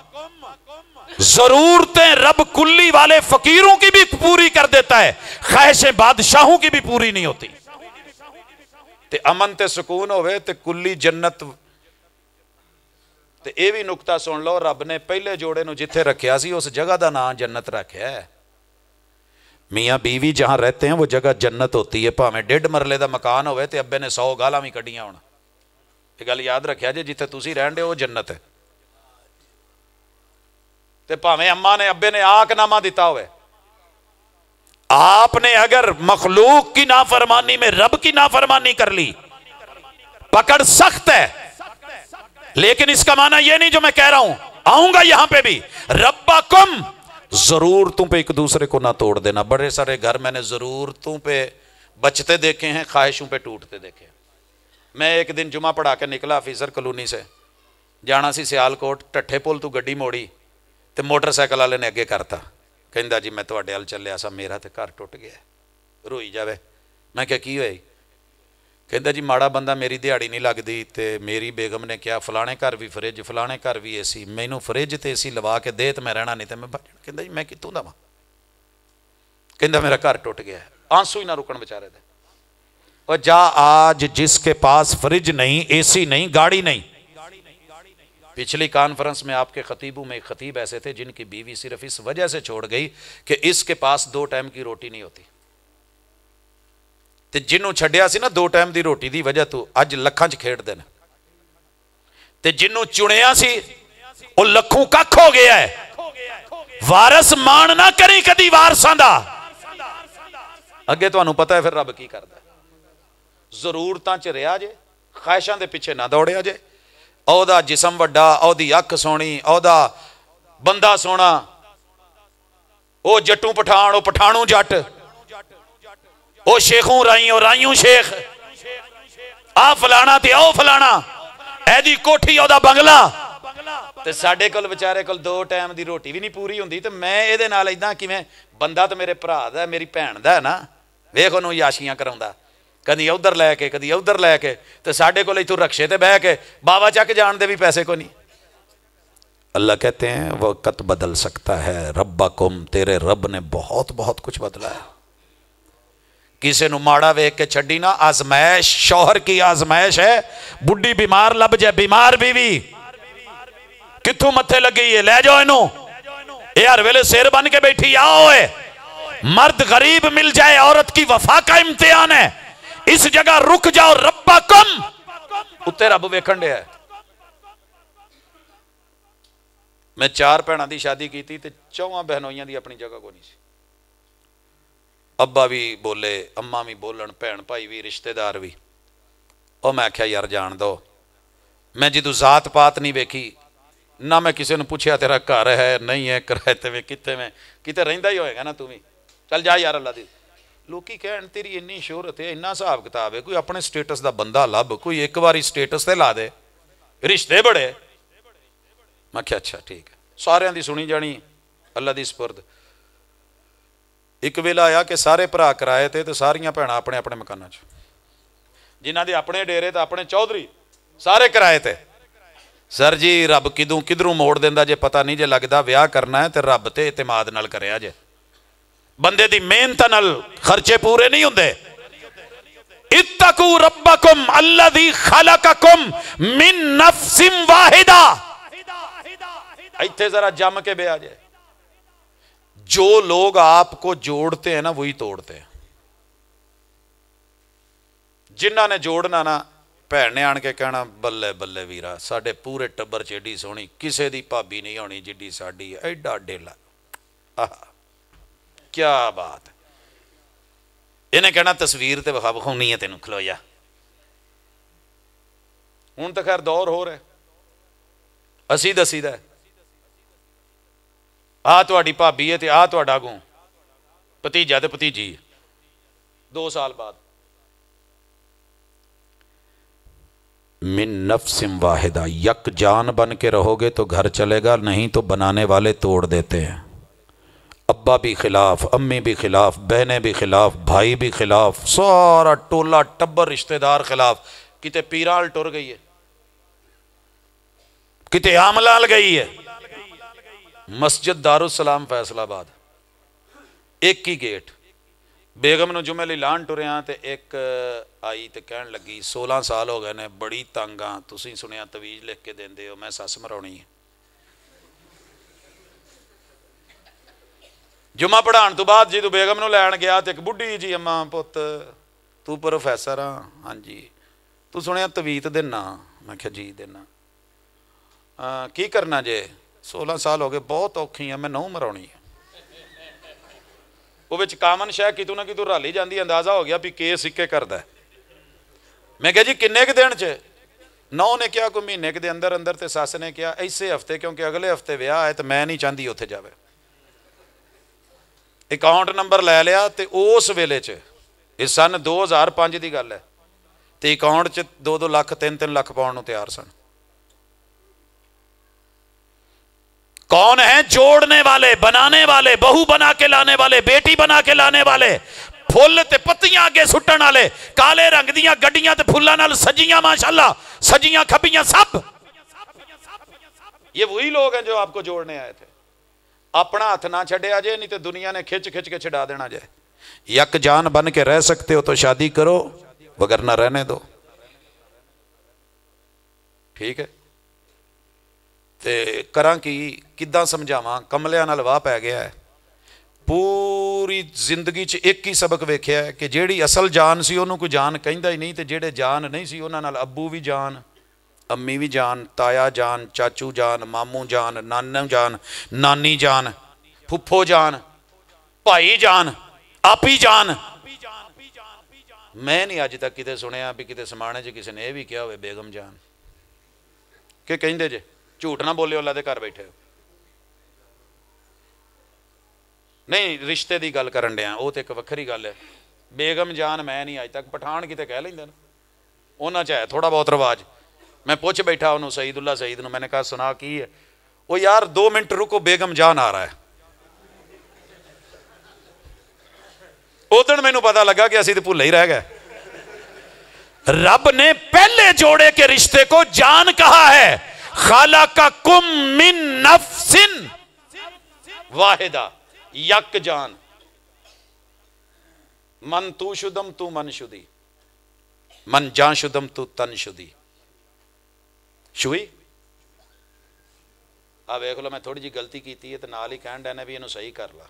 ضرورتیں رب کلی والے فقیروں کی بھی پوری کر دیتا ہے, خواہشیں بادشاہوں کی بھی پوری نہیں ہوتی. تے امن تے سکون ہوئے تے کلی جنت. تے اے بھی نکتہ سن لو, رب نے پہلے جوڑے نو جتھے رکھیا سی اس جگہ دا نام جنت رکھیا ہے. میاں بیوی جہاں رہتے ہیں وہ جگہ جنت ہوتی ہے, بھاویں 1.5 مرلے دا مکان ہوئے تے ابے نے 100 گالاں بھی کڈیاں ہون. یہ گل یاد رکھیا جے, جتھے تسی رہن دے وہ جنت ہے. تے بھاویں اماں نے ابے نے آک نامہ دیتا ہوئے, آپ نے اگر مخلوق کی نافرمانی میں رب کی نافرمانی کر لی, پکڑ سخت ہے. لیکن اس کا معنی یہ نہیں جو میں کہہ رہا ہوں, آؤں گا یہاں پہ بھی. ربکم, ضرورتوں پہ ایک دوسرے کو نہ توڑ دینا. بڑے سارے گھر میں نے ضرورتوں پہ بچتے دیکھے ہیں, خواہشوں پہ ٹوٹتے دیکھے ہیں. میں ایک دن جمعہ پڑھا کے نکلا آفیسر کلونی سے, جانا سی سیالکوٹ. ٹٹھے پول تو گڈی موڑی تے موٹر سائیکل والے نے اگے کرتا, کہندا جی میں تواڈے ال چلیا سا, میرا تے گھر ٹوٹ گیا. روئی جاوے. میں کہا کی ہوئی؟ کہندا جی ماڑا بندہ, میری دیہاڑی نہیں لگدی تے میری بیگم نے کیا فلانے گھر بھی فریج فلانے گھر بھی اے سی, مینوں فریج تے اے سی لوا کے دے تے میں رہنا نہیں تے میں. کہندا جی میں کتوں دا واں؟ کہندا میرا گھر ٹوٹ گیا ہے. آنسو ہی نہ رکن بیچارے دے. اور جا آج جس کے پاس فریج نہیں, اے سی نہیں, گاڑی نہیں. پچھلی کانفرنس میں آپ کے خطیبوں میں ایک خطیب ایسے تھے جن کی بیوی صرف اس وجہ سے چھوڑ گئی کہ اس کے پاس 2 ٹائم کی روٹی نہیں ہوتی. تے جنوں چھڈیا سی نا 2 ٹائم دی روٹی دی وجہ تو اج لکھاں چ کھیڈ دے نے, تے جنوں چنیا سی وہ लखों कख हो गया है। वारस मान ना करी कदी वारसां दा। अगे तुहानू पता है फिर रब की करदा, जरूरतां च रिहा जे, ख्वाहिशां दे पिछे ना दौड़िया जे। ओहदा जिसम वड्डा, ओहदी अख सोहनी, ओहदा बंदा सोहना, ओ जट्टू पठान, ओ पठाणू जट, ओ शेखों राई, ओ राईयों शेख, आ फलाना ते ओ फलाना, एदी कोठी ओहदा बंगला। ते साडे कोल बेचारे कोल 2 टाइम दी रोटी भी नहीं पूरी हुंदी। ते मैं इहदे नाल इदां किवें, बंदा तो मेरे भरा दा, मेरी भैन दा है ना, वेख ओनू याशियां कराउंदा, कदी उधर लैके कदी उधर लैके। ते साडे कोल इत्थों रक्शे ते बह के बाबा चक जान दे भी पैसे को नहीं। अल्लाह कहते हैं वक़्त बदल सकता है, रब्बकुम, तेरे रब ने बहुत बहुत कुछ बदला है। किसी नू माड़ा वेख के छड़ी ना, आजमाइश, शौहर की आजमाइश है। बुढ़ी बीमार लब जाए, बीमार बीवी कित्थों मत्थे लगी है, ले जाओ इनू, ये हर वेले सिर बन के बैठी, आओ है। मर्द गरीब मिल जाए, औरत की वफा का इम्तिहान है। इस जगह रुक जाओ, रब्बकुम, उत्ते रब वेखण दे है। मैं 4 भैणां दी शादी की थी, 4 बहनोइयां दी अपनी जगह को नहीं सी। अब्बा भी बोले, अम्मा भी बोलन, भैन भाई भी, रिश्तेदार भी। और मैं आख्या यार जान दो, मैं जिदू जात पात नहीं वेखी ना, मैं किसी ने पूछया तेरा घर है नहीं है, किराए ते में कित्ते में, किते रहिंदा ही होएगा ना तू भी, चल जा यार अल्लाह दी। लोकी कहण तेरी इन्नी शोहरत है, इन्ना हिसाब किताब है, कोई अपने स्टेटस दा बंदा लभ, कोई एक बारी स्टेटस ते ला दे, रिश्ते बड़े। मैं क्या अच्छा ठीक है, सारियां दी सुनी जानी, अल्लाह दी सुपुर्द। एक वेला आया कि सारे भरा किराए ते सारियां भैणां अपने अपने मकानां च, जिन्हां दे अपने डेरे ते अपने चौधरी सारे किराए ते। सर जी रब किदों किधरों मोड़ देंदा जे पता नहीं जे लगदा। विआह करना है तो रब ते इतिमाद नाल करिया जे, बंदे दी मेहनत नाल खर्चे पूरे नहीं हुंदे। इत्तकू रब्बकुम अल्लज़ी खलककुम मिन नफ्सिन वाहिदा। इत्थे जरा जम के बेआ जे, जो लोग आपको जोड़ते हैं ना वही तोड़ते हैं। जिन्हां ने जोड़ना ना, भैन ने आन के कहना बल्ले बल्ले वीरा, साडे पूरे टब्बर च एडी सोहनी किसे दी भाभी नहीं होनी जिड्डी साडी है, एडा डेला, आह क्या बात है। इन्हें कहना तस्वीर ते विखा, विखाउनी है तेनू, खलो जा। हुण तो खैर दौर हो रहा, असी दसीदा आ तुहाडी भाभी है ते आ तुहाडा अगों भतीजा ते भतीजी 2 साल बाद। मिन नफ्सिम वाहिदा, यक जान बन के रहोगे तो घर चलेगा, नहीं तो बनाने वाले तोड़ देते हैं। अब्बा भी खिलाफ, अम्मी भी खिलाफ, बहनें भी खिलाफ, भाई भी खिलाफ, सारा टोला टब्बर रिश्तेदार खिलाफ। किते पीराल टुर गई है, किते आमलाल गई है। मस्जिद दारुसलाम फैसलाबाद, एक ही गेट। बेगम नूं जुमे लई लाण टुरिया ते एक आई ते कहण लगी 16 साल हो गए ने, बड़ी तंग हाँ, तुसीं सुनिया तवीज लिख के देंदे हो, मैं सस मराउणी है। जुमा पढ़ाण तो बाद जो बेगम नूं लैण गया तो एक बुढ़ी जी, अम्मा पुत तू प्रोफैसर हाँ, हाँ जी, तू सुनिया तवीत देना? मैं क्या जी देना। की करना जे? 16 साल हो गए, बहुत औखी है, मैं नूं मराउणी है। वो विच कामन शह कितों ना कितों रल ही जाती, अंदाजा हो गया भी केस सिक्के करदा है। मैं कहा जी किन्ने के दिन च? 9 ने कहा कोई महीने के अंदर अंदर, तो सस ने कहा इसे हफ्ते, क्योंकि अगले हफ्ते विआह है तो मैं नहीं चाहती उत्थे जावे। अकाउंट नंबर लै लिया तो उस वेले च, इस सन 2005 की गल है, तो अकाउंट च 2-2 लाख 3-3 लाख पाउण नूं तैयार सन। कौन है जोड़ने वाले, बनाने वाले, बहू बना के लाने वाले, बेटी बना के लाने वाले, फुल ते पत्तियां आगे सुट्टण वाले, काले रंग दियां गड्डियां ते फुल्लां नाल सजियां, माशाअल्लाह सजियां खब्बियां सब, ये वही लोग हैं जो आपको जोड़ने आए थे। अपना हाथ ना छड़िया जे, नहीं तो दुनिया ने खिंच खिंच के छिड़ा देना जाए। यक जान बन के रह सकते हो तो शादी करो, वगरना रहने दो। ठीक है, ते करा कि किद्दां समझावां, कमलियां नाल वाह पै गया है। पूरी जिंदगी च एक ही सबक वेख्या है कि जेड़ी असल जान सी उन्होंने कोई जान कहिंदा ही नहीं, तो जेड़े जान नहीं सी उन्हां नाल अब्बू भी जान, امی بھی جان، تایا جان، چاچو جان، ماموں جان، نانو جان، نانی جان، پھپھو جان، بھائی جان، آپی جان. میں نہیں اج تک کتے سنیا بھی کتے سمانے چ کسی نے یہ بھی کیا ہوئے بیگم جان کہ کہیں دے جے جھوٹ نہ بولے اللہ دے گھر بیٹھے ہو. نہیں رشتے دی گل کرن ڈیا وہ تو ایک وکھری گل ہے. بیگم جان میں نہیں اج تک، پٹھان کتے کہہ لیندے نا انہاں چ ہے تھوڑا بہت رواج. میں پوچھ بیٹھا انہوں سعید اللہ سعید نو، میں نے کہا سنا کی ہے؟ وہ یار 2 منٹ رکو بیگم جان آ رہا ہے. ادھر مینوں پتا لگا کہ اسی تو بھولے ہی رہ گئے. رب نے پہلے جوڑے کے رشتے کو جان کہا ہے. خالقکم من نفس واحدہ، یک جان. من تو شدم تو من شدی، من جان شدم تو تن شدی. شوئی اب دیکھ لو میں تھوڑی جی غلطی کیتی ہے تو نال ہی کہن ڈے بھی انہوں صحیح کر لا.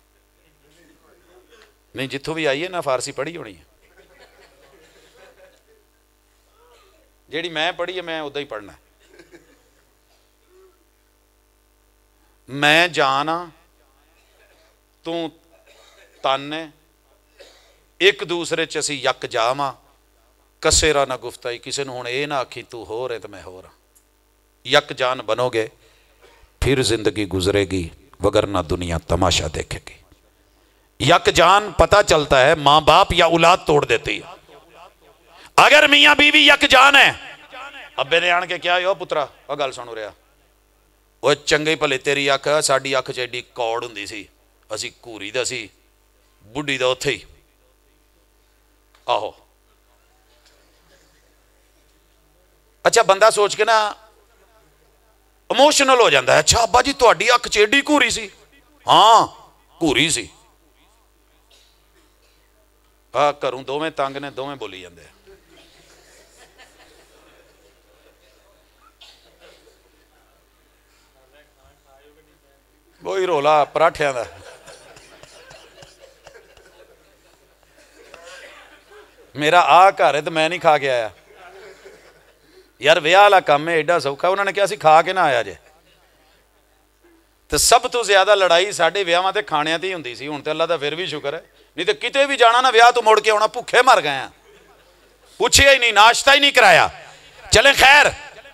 نہیں جتوں بھی آئی ہے نا فارسی پڑھی ہونی ہے، جیڑی میں پڑھی ہے میں ادھا ہی پڑھنا ہے. میں جانا تو تن ہے، ایک دوسرے چ اسی یک جاواں، کسے را نہ گفتائی. کسی نے ہوں یہ نہ آکھی تو ہو رہے تو میں ہو رہا. یک جان بنو گے پھر زندگی گزرے گی، وگرنہ دنیا تماشا دیکھے گی. یک جان پتہ چلتا ہے ماں باپ یا اولاد توڑ دیتی ہے. اگر میاں بیوی یک جان ہے، ابے نے آن کے کیا یو پترا وہ گل سنو رہا، وہ چنگے بھلے تیری اکھ، ساڈی اکھ چ ایڈی کوڑ ہوندی سی، اسی کوری دا سی، بڈھی دا اوتھے ہی. آہو اچھا بندہ سوچ کے نا اموشنل ہو جاتا ہے. اچھا ابا جی تہاڈی اکھ چ ایڈی کوری سی؟ ہاں کوری سی. گھروں دوویں تنگ نے، دوویں بولی جاندے. وہی رولا پراٹھیاں دا. میرا گھر ہے تو میں نہیں کھا کے آیا یار. ویاہ والا کام ہے ایڈا سوکھا. انہوں نے کہا سی کھا کے نہ آیا جے. تو سب تو زیادہ لڑائی ساڈے ویاواں تے کھانیاں تے ہی ہوندی سی. ہن تے اللہ دا پھر بھی شکر ہے، نہیں تو کتے بھی جانا نا ویاہ تو مڑ کے آنا بھوکے مر گئے ہیں، پوچھیا ہی نہیں، ناشتہ ہی نہیں کرایا. چلیں خیر.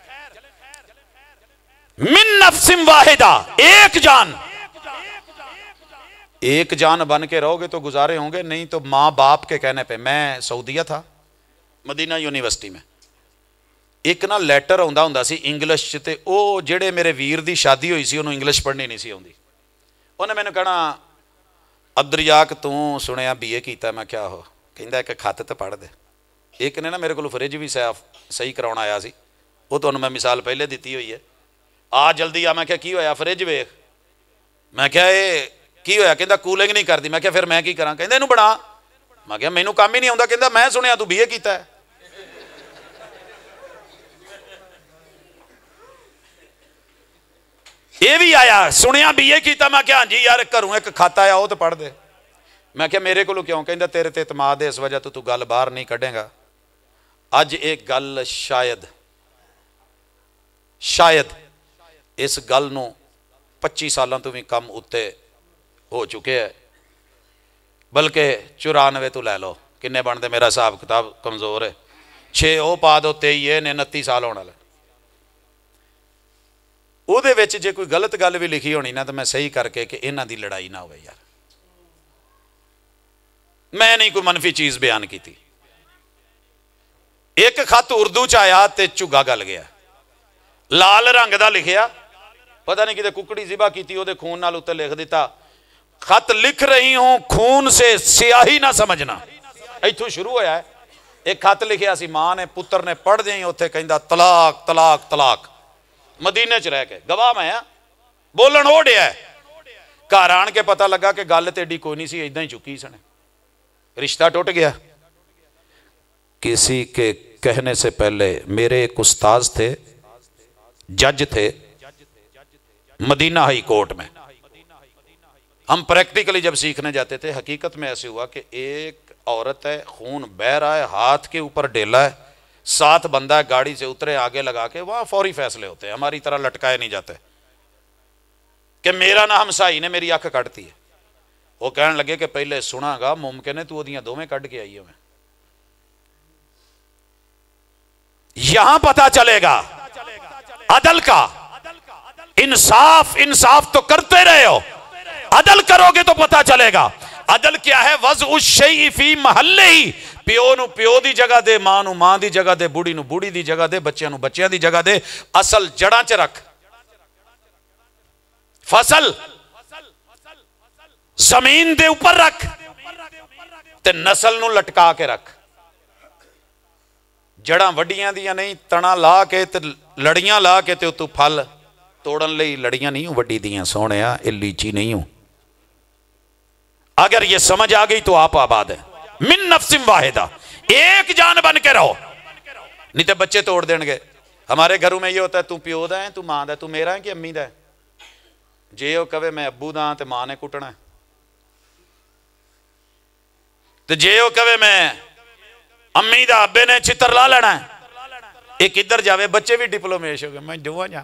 من نفس واحدہ، ایک جان. ایک جان بن کے رہو گے تو گزارے ہوں گے، نہیں تو ماں باپ کے کہنے پہ. میں سعودیہ تھا مدینہ یونیورسٹی میں، ایک نا لیٹر آਉਂਦਾ ਹੁੰਦਾ ਸੀ انگلش ਚ، ਤੇ ਉਹ ਜਿਹੜੇ ਮੇਰੇ ਵੀਰ ਦੀ ਸ਼ਾਦੀ ਹੋਈ ਸੀ ਉਹਨੂੰ ਇੰਗਲਿਸ਼ ਪੜ੍ਹਨੀ ਨਹੀਂ ਸੀ ਆਉਂਦੀ. ਉਹਨੇ ਮੈਨੂੰ ਕਹਿਣਾ ਅਬਦੁਰਜ਼ਾਕ ਤੂੰ ਸੁਣਿਆ BA ਕੀਤਾ? ਮੈਂ ਕਿਹਾ ਉਹ ਕਹਿੰਦਾ ਇੱਕ ਖੱਤ ਤੇ ਪੜ੍ਹ ਦੇ. ਇੱਕ ਨੇ ਨਾ ਮੇਰੇ ਕੋਲ ਫਰਿੱਜ ਵੀ ਸਹੀ ਕਰਾਉਣ ਆਇਆ ਸੀ, ਉਹ ਤੁਹਾਨੂੰ ਮੈਂ ਮਿਸਾਲ ਪਹਿਲੇ ਦਿੱਤੀ ਹੋਈ ਹੈ. ਆ ਜਲਦੀ ਆ. ਮੈਂ ਕਿਹਾ ਕੀ ਹੋਇਆ? ਫਰਿੱਜ ਵੇਖ. ਮੈਂ ਕਿਹਾ ਇਹ ਕੀ ਹੋਇਆ? ਕਹਿੰਦਾ ਕੂਲਿੰਗ ਨਹੀਂ ਕਰਦੀ. ਮੈਂ ਕਿਹਾ ਫਿਰ ਮੈਂ ਕੀ ਕਰਾਂ? ਕਹਿੰਦਾ ਇਹਨੂੰ ਬਣਾ. ਮੈਂ ਕਿਹਾ ਮੈਨੂੰ ਕੰਮ ਹੀ ਨਹੀਂ ਆਉਂਦਾ. ਕਹਿੰਦਾ ਮੈਂ ਸੁਣਿਆ ਤੂੰ BA ਕੀਤਾ ਹੈ. یہ بھی آیا سنیا BA کیتا. میں کیا ہاں جی یار گھروں ایک خط آیا وہ تو پڑھ دے. میں کیا میرے کو کیوں؟ کہندا تیرے تے اعتماد ہے اس وجہ تو گل باہر نہیں کڈے گا. اج ایک گل شاید اس گل نو 25 سالاں تو بھی کم اتے ہو چکے ہے، بلکہ 94 تو لے لو. کنے بن دے؟ میرا حساب کتاب کمزور ہے. 6 وہ پا دو 23 نے 29 سال ہونے والے. وہ جے کوئی غلط گل بھی لکھی ہونی نا تو میں صحیح کر کے کہ انہاں دی لڑائی نہ ہوئے یار. میں نہیں کوئی منفی چیز بیان کی تھی. ایک خط اردو چ آیا تے چگا گل گیا، لال رنگ دا لکھیا، پتہ نہیں کتے ککڑی ذبح کیتی وہ خون نال اتنے لکھ دیتا خط لکھ رہی ہوں خون سے سیاہی نہ سمجھنا. ایتھوں شروع ہویا ہے. ایک خط لکھیا سی ماں نے پتر نے، پڑھ دیں اتنے کہندا طلاق طلاق طلاق. مدینے چ رہ کے گواہ میں بولن ہو ڈیا ہے. گھر آن کے پتہ لگا کہ گل تے ایڈی کوئی نہیں سی، ایداں ہی چکی سنے. رشتہ ٹوٹ گیا. کسی کے کہنے سے پہلے میرے ایک استاذ تھے، جج تھے مدینہ ہائی کورٹ میں. ہم پریکٹیکلی جب سیکھنے جاتے تھے حقیقت میں ایسے ہوا کہ ایک عورت ہے، خون بہہ رہا ہے، ہاتھ کے اوپر ڈیلا ہے، ساتھ بندہ ہے گاڑی سے اترے آگے لگا کے, وہاں فوری فیصلے ہوتے ہیں, ہماری طرح لٹکائے نہیں جاتے کہ میرا نہ ہمسائی نے میری اکھ کٹتی ہے. وہ کہنے لگے کہ پہلے سنا گا ممکن ہے تو ودیاں دوویں کٹ کے آئی ہوئے. یہاں پتا چلے گا عدل کا, انصاف تو کرتے رہے ہو, عدل کرو گے تو پتا چلے گا. عدل کیا ہے؟ وضع الشیء فی محلہ ہی, پیو نو پیو دی جگہ دے, ماں نو ماں دی جگہ دے, بوڑی نو بوڑی دی جگہ دے, بچیاں نو بچیاں دی جگہ دے, اصل جڑاں چ رکھ, فصل زمین دے اوپر رکھ تے نسل نو لٹکا کے رکھ. جڑاں وڈیاں دیاں نہیں, تنا لا کے تے لڑیاں لا کے تے تو پھل توڑن لئی لڑیاں نہیں ہوں وڈی دیاں سونیا, اے لیچی نہیں ہوں. اگر یہ سمجھ آ گئی تو آپ آباد ہیں. من نفس واحدہ, ایک جان بن کے رہو, نہیں تے بچے توڑ دیں گے. ہمارے گھروں میں یہ ہوتا ہے, تو پیو دا ہے, تو ماں دا ہے, تو میرا ہے کہ امی دا ہے. جے وہ کہے میں ابو دا تے ماں نے کٹنا ہے, تے جے وہ کہے میں امی دا ابے نے چتر لا لینا ہے. ایک ادھر جاوے, بچے بھی ڈپلومیش ہو گئے, میں جو جا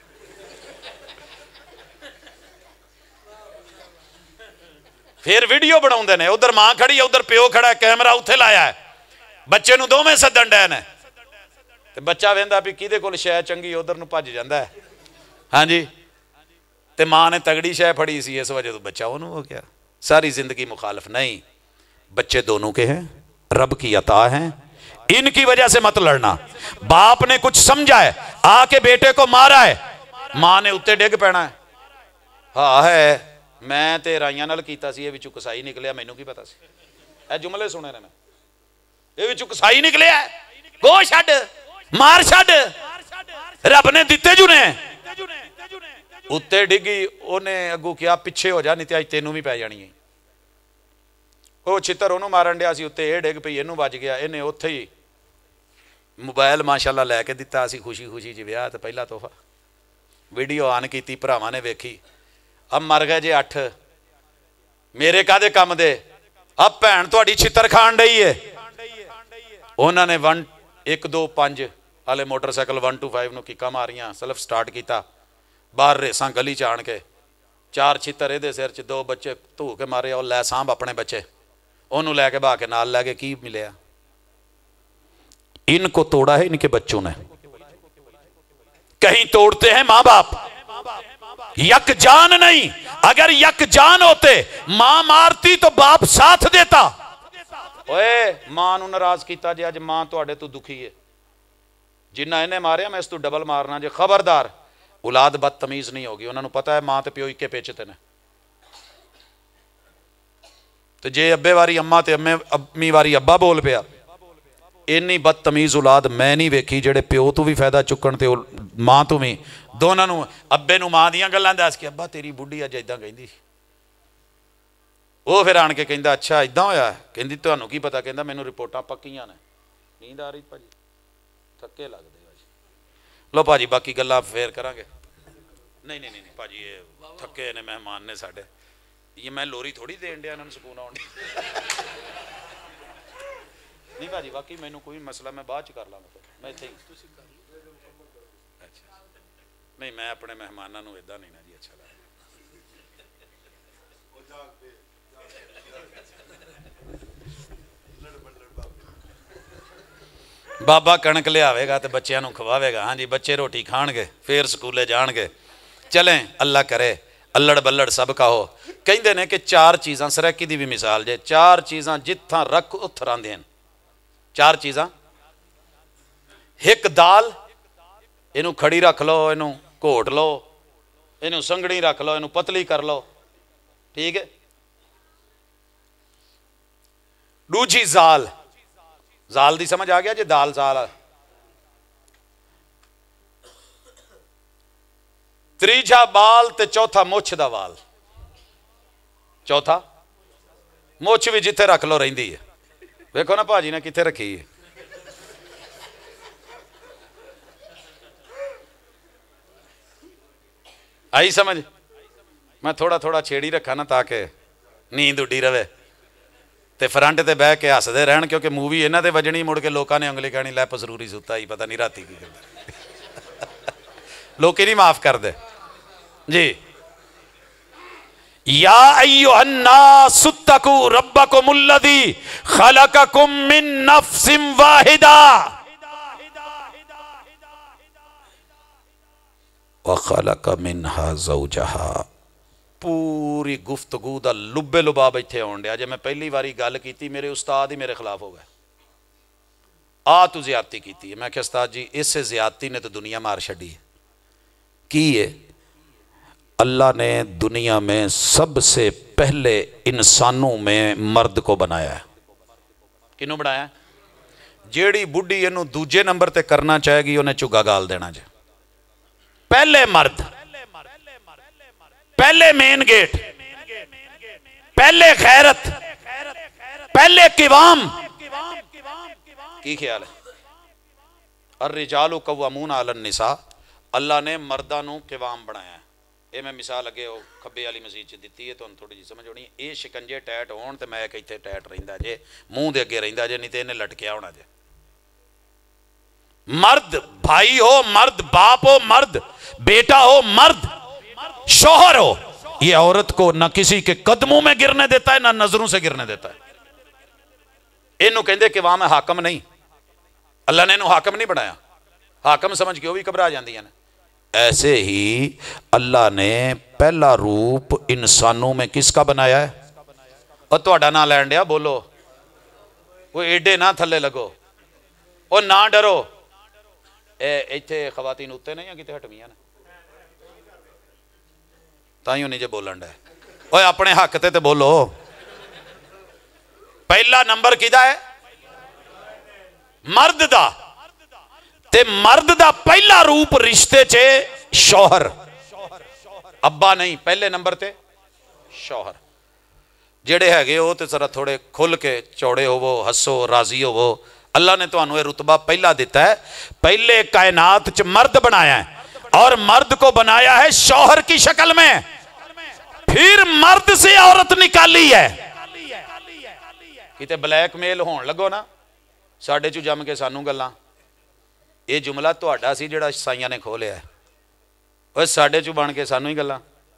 پھر ویڈیو بناؤں دینے, ادھر ماں کھڑی ہے, ادھر پیو کھڑا ہے, کیمرہ اتھے لایا ہے, بچے نو دو میں سدن ڈین ہے. تے بچہ ویندا بھی کیدے کول شے چنگی ادھر نو بھج جاندا ہے. ہاں جی, تے ماں نے تگڑی شے پھڑی سی, اس وجہ تو بچہ انہوں ہو گیا. ساری زندگی مخالف نہیں. بچے دونوں کے ہیں, رب کی عطا ہیں, ان کی وجہ سے مت لڑنا. باپ نے کچھ سمجھا ہے, آ کے بیٹے کو مارا ہے, ماں نے اتے ڈگ پینا ہے. ہاں ہے, میں تے رائیاں نال کیتا سی, یہ بھی کسائی نکلیا, مینوں کی پتا سی. اے جملے سنے نے میں, یہ بھی کسائی نکلیا ہے, گو چھڈ, مار چھڈ, رب نے دیتے جو نے. اتے ڈگی, انہیں اگو کیا پیچھے ہو جا, نہیں تے اج تینوں بھی پی جانی ہے. وہ چھتر انہوں مارن ڈیا سی, اتے اے ڈگ پئی, اینوں بج گیا, انہیں اوتھے ہی موبائل ماشاءاللہ لے کے دیتا سی, خوشی خوشی جی ویاہ تے پہلا تحفہ. ویڈیو آن کیتی, بھراواں نے ویکھی, اب مر گئے جے 8, میرے کادے کم دے, اب بھین تہاڈی چھتر کھان ڈئی ہے. انہوں نے 1 2 5 والے موٹر سائیکل 1 2 5 نو کیکا ماریاں, سیلف سٹارٹ کیتا, باہر ریساں گلی چان کے, 4 چھتر اے دے سر چ, 2 بچے دھو کے مارے, اور لے سانب اپنے بچے, انہوں لے کے بہا کے نال لے کے کی ملیا. ان کو توڑا ہے ان کے بچوں نے. کہیں توڑتے ہیں ماں باپ, یک جان نہیں. اگر یک جان ہوتے, ماں مارتی تو باپ ساتھ دیتا. اوے ماں نو ناراض کیتا جے, اج ماں تواڈے تو دکھی ہے, جنہ انہیں ماریا میں اس تو ڈبل مارنا جے. خبردار, اولاد بدتمیز نہیں ہوگی, انہوں نے پتا ہے ماں تے پیو اکے پیچتے نے. تو جے ابے واری اماں تے امی واری ابا بول پیا, اینی بدتمیز اولاد میں نہیں ویکھی جڑے پیو تو بھی فائدہ چکن تے ماں تو بھی. دونوں نو, ابے نو ماں دیاں گلاں دس کے, ابا تیری بڈھی اج ایداں کہندی, وہ پھر آن کے کہندا اچھا ایداں ہویا, کہندی تانوں کی پتا, کہندا مینوں رپورٹاں پکیاں نے. نیند آ رہی بھاجی, تھکے لگ دے بھاجی. لو بھاجی باقی گلاں پھر کرانگے. نہیں نہیں نہیں بھاجی, یہ تھکے نے مہمان نے ساڈے, یہ میں لوری تھوڑی دین ڈیا انہاں نوں سکون آؤن دی. نہیں بھاجی باقی مینوں کوئی مسئلہ, میں بعد چ کر لاں گا, میں ایتھے ہی. اچھا نہیں, میں اپنے مہماناں نوں ادا نہیں نا جی اچھا لگدا. بابا کنک لیاوے گا تے بچیاں نوں کھواوے گا. ہاں جی, بچے روٹی کھان گے, پھر سکولے جان گے. چلیں اللہ کرے الڑ بلڑ سب کا ہو. کہندے نے کہ 4 چیزاں, سریکی دی بھی مثال جے, 4 چیزاں جتھاں رکھ اتھ راندے ہیں. 4 چیزاں, ایک دال, اینوں کھڑی رکھ لو, اینوں گھوٹ لو, اینوں سنگڑی رکھ لو, اینوں پتلی کر لو, ٹھیک ہے. دوجی زال, زال دی سمجھ آ گیا جی, دال زال. تریجا بال تے چوتھا مچھ دا وال. چوتھا مچھ بھی جتھے رکھ لو رہندی ہے. ویکھو نا بھاجی نے کتھے رکھی ہے. آئی سمجھ, میں تھوڑا تھوڑا چھیڑی رکھا نا تاکہ نیند اڈی رہے. تے فرنٹ تے بہ کے ہسدے رہن کیونکہ مووی انہاں تے وجنی مڑ کے لوکاں نے انگلی کہنی لے پسروری ستا ہی پتہ نہیں راتی کی کردا لوگ نہیں معاف کر دے جی یا ایھا الناس اتقوا ربکم الذی خلقکم من نفس واحدہ وخلق منها زوجہا. پوری گفتگو دا لبے لباب اتھے ہون ڈیا. جے میں پہلی واری گل کیتی میرے استاد ہی میرے خلاف ہو گئے. تو زیادتی کیتی ہے. میں کہ استاد جی اس سے زیادتی نے تو دنیا مار چھڑی ہے. کی ہے؟ اللہ نے دنیا میں سب سے پہلے انسانوں میں مرد کو بنایا ہے. کنوں بنایا ہے؟ جیڑی بڈھی انہوں دوجے نمبر تے کرنا چاہے گی انہیں چگا گال دینا جائے. پہلے مرد، پہلے مین گیٹ، پہلے غیرت، پہلے قوام. کی خیال ہے؟ الرجال قوامون علی النساء. اللہ نے مردانوں قوام بنایا ہے. یہ میں مثال اگے کھبے والی مسجد چ دیتی ہے تو تھوڑی جی سمجھ ہونی. یہ شکنجے ٹیٹ ہون تے میں ایک اتنے ٹیٹ رہندا جے منہ دے اگے رہندا جے نہیں تے انہیں لٹکیا ہونا جے. مرد بھائی ہو، مرد باپ ہو، مرد بیٹا ہو، مرد شوہر ہو، یہ عورت کو نہ کسی کے قدموں میں گرنے دیتا ہے نہ نظروں سے گرنے دیتا ہے. انہوں کہندے کہ وہاں میں حاکم نہیں. اللہ نے انہوں حاکم نہیں بنایا. حاکم سمجھ کے وہ بھی گھبرا جاندی ہیں. ایسے ہی اللہ نے پہلا روپ انسانوں میں کس کا بنایا ہے؟ اور تہاڈا نام لین ڈیا بولو. وہ ایڈے نہ تھلے لگو، وہ نہ ڈرو. ایتھے خواتین اتے نہیں یا کتے ہٹمیاں نے تائیوں نہیں جے بولن ڈے. اوے اپنے حق تے بولو. پہلا نمبر کیدا ہے؟ مرد دا. تے مرد دا پہلا روپ رشتے چے شوہر. ابا نہیں، پہلے نمبر تے شوہر. جڑے ہے گے وہ تے ذرا تھوڑے کھل کے چوڑے ہوو، ہسو، راضی ہوو. اللہ نے تو انہوں رتبہ پہلا دیتا ہے. پہلے کائنات چ مرد بنایا ہے اور مرد کو بنایا ہے شوہر کی شکل میں. پھر مرد سے عورت نکالی ہے. کتے بلیک میل ہون لگو نا ساڑھے چو جم کے سانوں گلاں. یہ جملہ تو اڈا سی جڑا سائیاں نے کھولیا ہے. وہ ساڑھے چو بن کے سانوں ہی گلاں.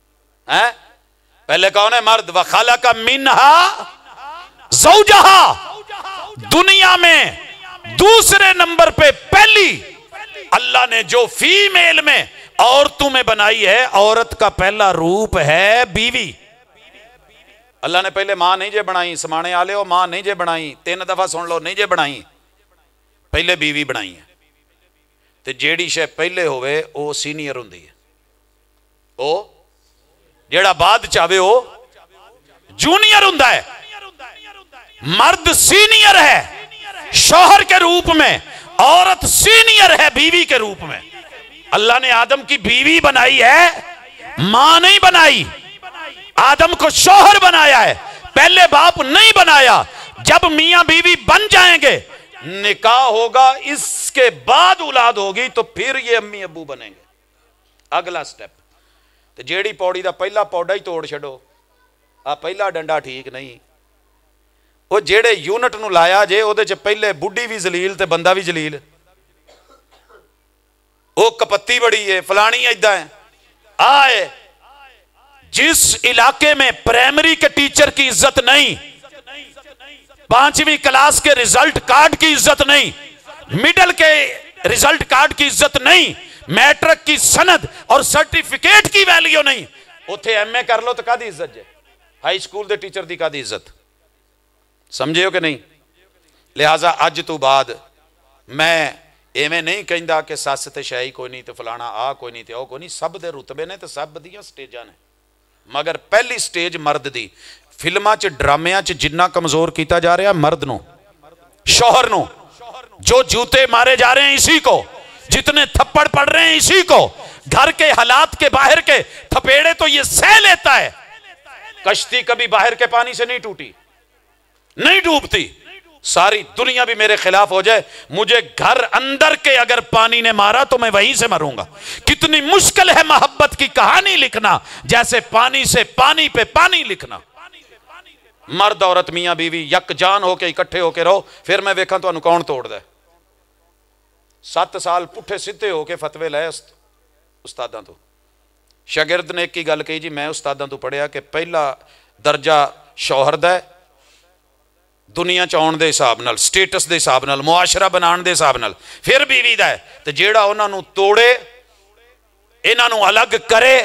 پہلے کون ہے؟ مرد. وَخَلَقَ مِنْهَا زَوْجَهَا. دنیا میں دوسرے نمبر پہ پہلی اللہ نے جو فیمیل میں عورتوں میں بنائی ہے، عورت کا پہلا روپ ہے بیوی. اللہ نے پہلے ماں نہیں جے بنائی. سمانے آلے ہو ماں نہیں جے بنائی. 3 دفعہ سن لو نہیں جے بنائی. پہلے بیوی بنائی ہے. تے جیڑی شے پہلے ہوئے او سینئر ہوندی ہے. او جیڑا بعد چاہوے او جونیئر ہوندا ہے. مرد سینئر ہے شوہر کے روپ میں، عورت سینئر ہے بیوی کے روپ میں. اللہ نے آدم کی بیوی بنائی ہے، ماں نہیں بنائی. آدم کو شوہر بنایا ہے، پہلے باپ نہیں بنایا. جب میاں بیوی بن جائیں گے، نکاح ہوگا، اس کے بعد اولاد ہوگی تو پھر یہ امی ابو بنیں گے. اگلا سٹیپ. تو جیڑی پوڑی دا پہلا پوڑا ہی توڑ چھڑو. پہلا ڈنڈا ٹھیک نہیں. وہ جیڑے یونٹ نو لایا جے او دے چ پہلے بڈھی بھی ذلیل تے بندہ بھی ذلیل. وہ کپتی بڑی ہے، فلانی ایدہ ہے. آئے جس علاقے میں پرائمری کے ٹیچر کی عزت نہیں، 5ویں کلاس کے رزلٹ کارڈ کی عزت نہیں، مڈل کے رزلٹ کارڈ کی عزت نہیں، میٹرک کی سند اور سرٹیفکیٹ کی ویلیو نہیں، اتھے ایم اے کر لو تو کا دی عزت جے؟ ہائی سکول دے ٹیچر دی کا دی عزت؟ سمجھے ہو کہ نہیں؟ لہٰذا اج تو بعد میں ایویں نہیں کہندا کہ سس تے شاہی کوئی نہیں تے فلانا کوئی نہیں تے او کوئی نہیں. سب دے رتبے نے تے سب دیاں سٹیجاں نے، مگر پہلی سٹیج مرد دی. فلماں چ ڈرامیاں چ جنہ کمزور کیتا جا رہا مرد نو، شوہر نو. جو جوتے مارے جا رہے ہیں اسی کو، جتنے تھپڑ پڑ رہے ہیں اسی کو. گھر کے حالات کے باہر کے تھپیڑے تو یہ سہ لیتا ہے. کشتی کبھی باہر کے پانی سے نہیں ٹوٹی، نہیں ڈوبتی. ساری دنیا بھی میرے خلاف ہو جائے، مجھے گھر اندر کے اگر پانی نے مارا تو میں وہیں سے مروں گا. کتنی مشکل ہے محبت کی کہانی لکھنا، جیسے پانی سے پانی پہ پانی لکھنا. مرد عورت میاں بیوی یک جان ہو کے اکٹھے ہو کے رہو، پھر میں ویکھاں تانوں کون توڑ دے۔ 7 سال پٹھے سدھے ہو کے فتوے لے استاداں تو۔ شاگرد نے ایک ہی گل کہی جی میں استاداں تو پڑھیا کہ پہلا درجہ شوہر دا ہے، دنیا چاؤن دے حساب نال، سٹیٹس دے حساب نال، معاشرہ بنان دے حساب نال، پھر بیوی دا ہے، تے جیڑا انہاں نو توڑے، انہاں نو الگ کرے،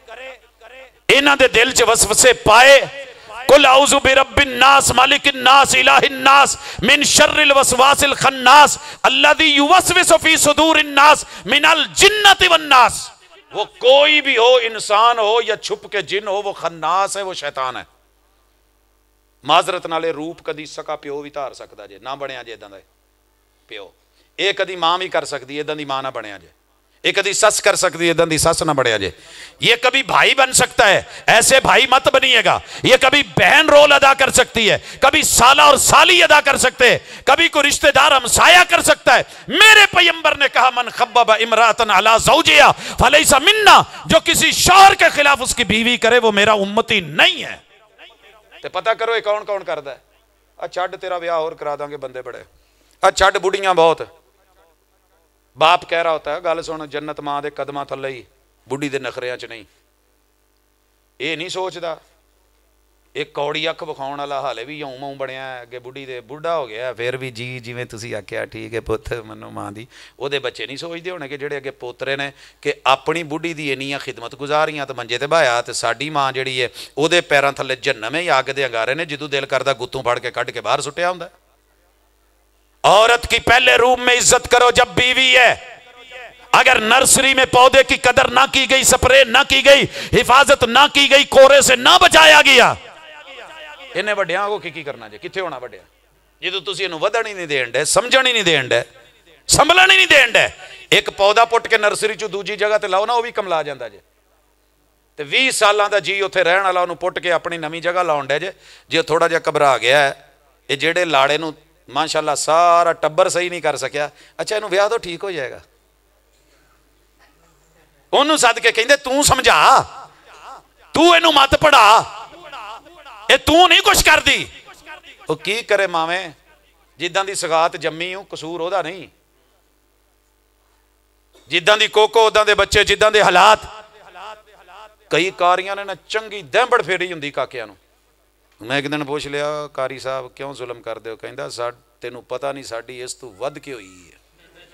انہاں دے دل چ وسوسے پائے، قل اعوذ برب الناس مالک الناس الہ الناس من شر الوسواس الخناس الذی یوسوس فی صدور الناس من الجنۃ والناس۔ وہ کوئی بھی ہو، انسان ہو یا چھپ کے جن ہو، وہ خناس ہے، وہ شیطان ہے۔ معذرت نالے روپ کدی سکا پیو بھی دھار سکتا جے، نہ بنیا جے اداں دا پیو، اے کدی ماں بھی کر سکتی ہے، اداں دی ماں نہ بنیا جے، یہ کدی سس کر سکتی ہے، اداں دی سس نہ بنیا جے، یہ کبھی بھائی بن سکتا ہے، ایسے بھائی مت بنیے گا، یہ کبھی بہن رول ادا کر سکتی ہے، کبھی سالہ اور سالی ادا کر سکتے ہیں، کبھی کوئی رشتہ دار ہمسایہ کر سکتا ہے۔ میرے پیغمبر نے کہا من خبب امراتن علی زوجہا فلیس منا، جو کسی شوہر کے خلاف اس کی بیوی کرے وہ میرا امتی نہیں ہے۔ تے پتہ کرو یہ کون کون کردا ہے؟ چھڈ تیرا بیاہ اور کرا داں گے بندے بڑے، چھڈ بڑھیاں بہت۔ باپ کہہ رہا ہوتا ہے گل سن جنت ماں دے قدماں تھلے ہی، بڑھی دے نخریاں چ نہیں، یہ نہیں سوچدا۔ ایک کوڑی اکھ وکھاؤن والا حالے بھی یوں موں بنیا ہے، اگے بڑھی دے بڑھا ہو گیا پھر بھی جی جویں تسی آکھیا ٹھیک ہے پت منو ماں دی، او دے بچے نہیں سوچدے ہونے کہ جڑے اگے پوترے نے کہ اپنی بڑھی دی انیاں خدمت گزاریاں تے منجے تے بہایا تے ساڈی ماں جڑی ہے او دے پیراں تھلے جہنم ہی اگ دے انگارے نے، جدوں دل کردا گتوں پھڑ کے کڈ کے باہر سٹیا ہوندا ہے۔ عورت کی پہلے روم میں عزت کرو جب بیوی ہے۔ اگر نرسری میں پودے کی قدر نہ کی گئی، سپرے نہ کی گئی، حفاظت نہ کی گئی، کورے سے نہ بچایا گیا، انہیں وڈیاں کو کی کرنا جے؟ کتھے ہونا وڈیا جدوں تسی انہوں ودھن ہی نہیں دین ڈے، سمجھن ہی نہیں دین ڈے، سنبھلن ہی نہیں دین ڈے۔ ایک پودا پٹ کے نرسری چوں دوجی جگہ تے لاؤ نا، وہ بھی کملا جاندا جے، تے 20 سالاں دا جی اوتھے رہن والا انہوں پٹ کے اپنی نمی جگہ لاؤن ڈے جے تھوڑا جہا گھبرا گیا ہے، یہ جڑے لاڑے نو ماشاءاللہ سارا ٹبر صحیح نہیں کر سکیا، اچھا انہوں بیاہ تو ٹھیک ہو جائے گا، انہوں سد کے کہندے تو سمجھا، تو انہوں مت پڑھا، اے تو نہیں کچھ کر دی۔ وہ کی کرے ماویں جداں دی سگات جمی ہوں، قصور ہو دا نہیں، جداں دی کوکو اداں دے بچے، جداں دے حالات۔ کئی کاریاں نے نا چنگی دہمبڑ پھیری ہوندی کاکیاں نو۔ میں ایک دن پوچھ لیا کاری صاحب کیوں ظلم کر دے ہو؟ کہندا تینوں پتہ نہیں ساڈی اس تو ود کے ہوئی ہے،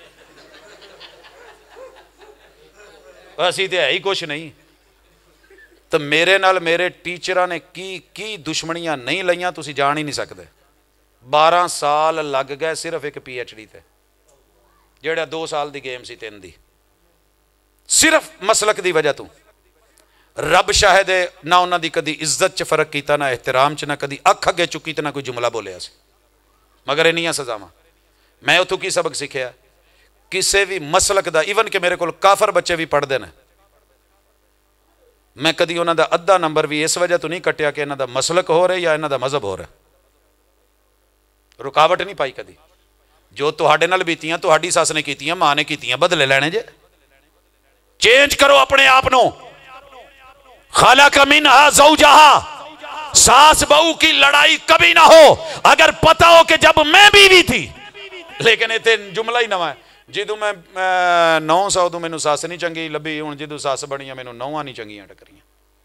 اسی تے ہے ہی کچھ نہیں۔ تو میرے نال میرے ٹیچراں نے کی دشمنیاں نہیں لئیاں تسی جان ہی نہیں سکتے۔ 12 سال لگ گئے صرف ایک پی ایچ ڈی تے، جیڑا 2 سال دی گیم سی 3 دی، صرف مسلک دی وجہ تو۔ رب شاہد ہے نہ انہاں دی کدی عزت چ فرق کیتا، نہ احترام چ، نہ کدی اکھ اگے چکی تے نہ کوئی جملہ بولیا سی، مگر انہیاں سزاواں۔ میں اتھوں کی سبق سیکھیا، کسے بھی مسلک دا، ایون کہ میرے کول کافر بچے بھی پڑھ دے نے، میں کدی انہاں دا ادھا نمبر بھی اس وجہ تو نہیں کٹیا کہ انہاں دا مسلک ہو رہے یا انہاں دا مذہب ہو رہا، رکاوٹ نہیں پائی کدی۔ جو تہاڈے نال بیتیاں تہاڈی ساس نے کیتیاں، ماں نے کیتیاں، بدلے لینے جے، چینج کرو اپنے آپ نو۔ خلق منہا زوجہا، ساس بہو کی لڑائی کبھی نہ ہو اگر پتہ ہو کہ جب میں بیوی تھی، لیکن اتنے جملہ ہی نواں ہے، جدو میں 9 سو تو مینوں ساس نہیں چنگی لبھی، ہوں جدو ساس بنیاں مینوں 9 نہیں چنگیاں ٹکریاں۔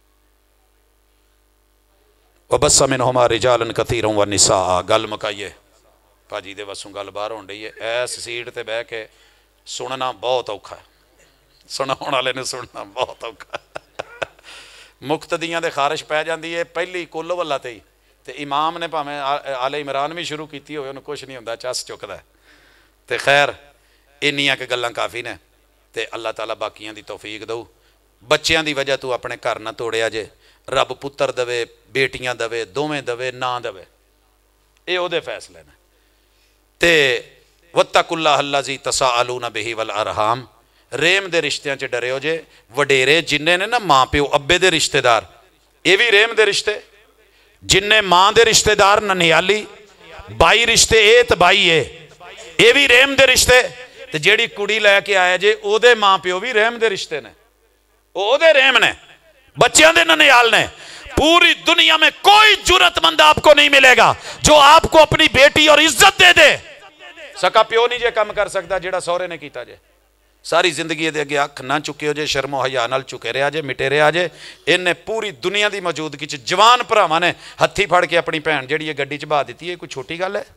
وَبَثَّ مِنْهُمَا رِجَالًا كَثِيرًا وَالنِّسَاءَ۔ گل مکائیے پاجی دے وسوں گل باہر ہون ڈئی ہے، ایس سیٹ تے بہ کے سننا بہت اوکھا ہے، سناون والے نے سننا بہت اوکھا ہے۔ مقتدیاں دے خارش پہ جاندی ہے پہلی کل والا تے ہی، تے امام نے بھاویں آل عمران بھی شروع کیتی ہوئے انہوں کچھ نہیں ہوندا، چس چکدا ہے۔ تے خیر انیاں کہ گلاں کافی نے، تے اللہ تعالیٰ باقیاں دی توفیق دو۔ بچیاں دی وجہ تو اپنے گھر نہ توڑیا جے، رب پتر دوے، بیٹیاں دوے، دوویں دوے، نہ دوے، اے او دے فیصلے نے۔ تے وَاتَّقُوا اللَّهَ الَّذِي تَسَاءَلُونَ بِهِ وَالْأَرْحَامَ، ریم دے رشتیاں چ ڈرے ہو جے، وڈیرے جننے نے نا ماں پیو ابے دے رشتہ دار، اے بھی ریم دے رشتے، جننے ماں دے رشتہ دار ننیالی، بائی رشتے اے تے بائی اے بھی ریم دے رشتے، تے جیڑی کڑی لے کے آیا جے او دے ماں پیو بھی ریم دے رشتے نے، او دے ریم نے، بچیاں دے ننیال نے۔ پوری دنیا میں کوئی جرت مند آپ کو نہیں ملے گا جو آپ کو اپنی بیٹی اور عزت دے دے. سکا پیو نہیں جے کم کر سکتا جیڑا سورے نے کیتا جے. ساری زندگی دے اگے اکھ نہ چکے ہو جے, شرم و حیا نال چکے رہا جے, مٹے رہا جے. انہیں پوری دنیا دی موجودگی چ جوان بھراواں نے ہتھی پھڑ کے اپنی بہن جیڑی یہ گڈی چ بہا دیتی ہے, کوئی چھوٹی گل ہے؟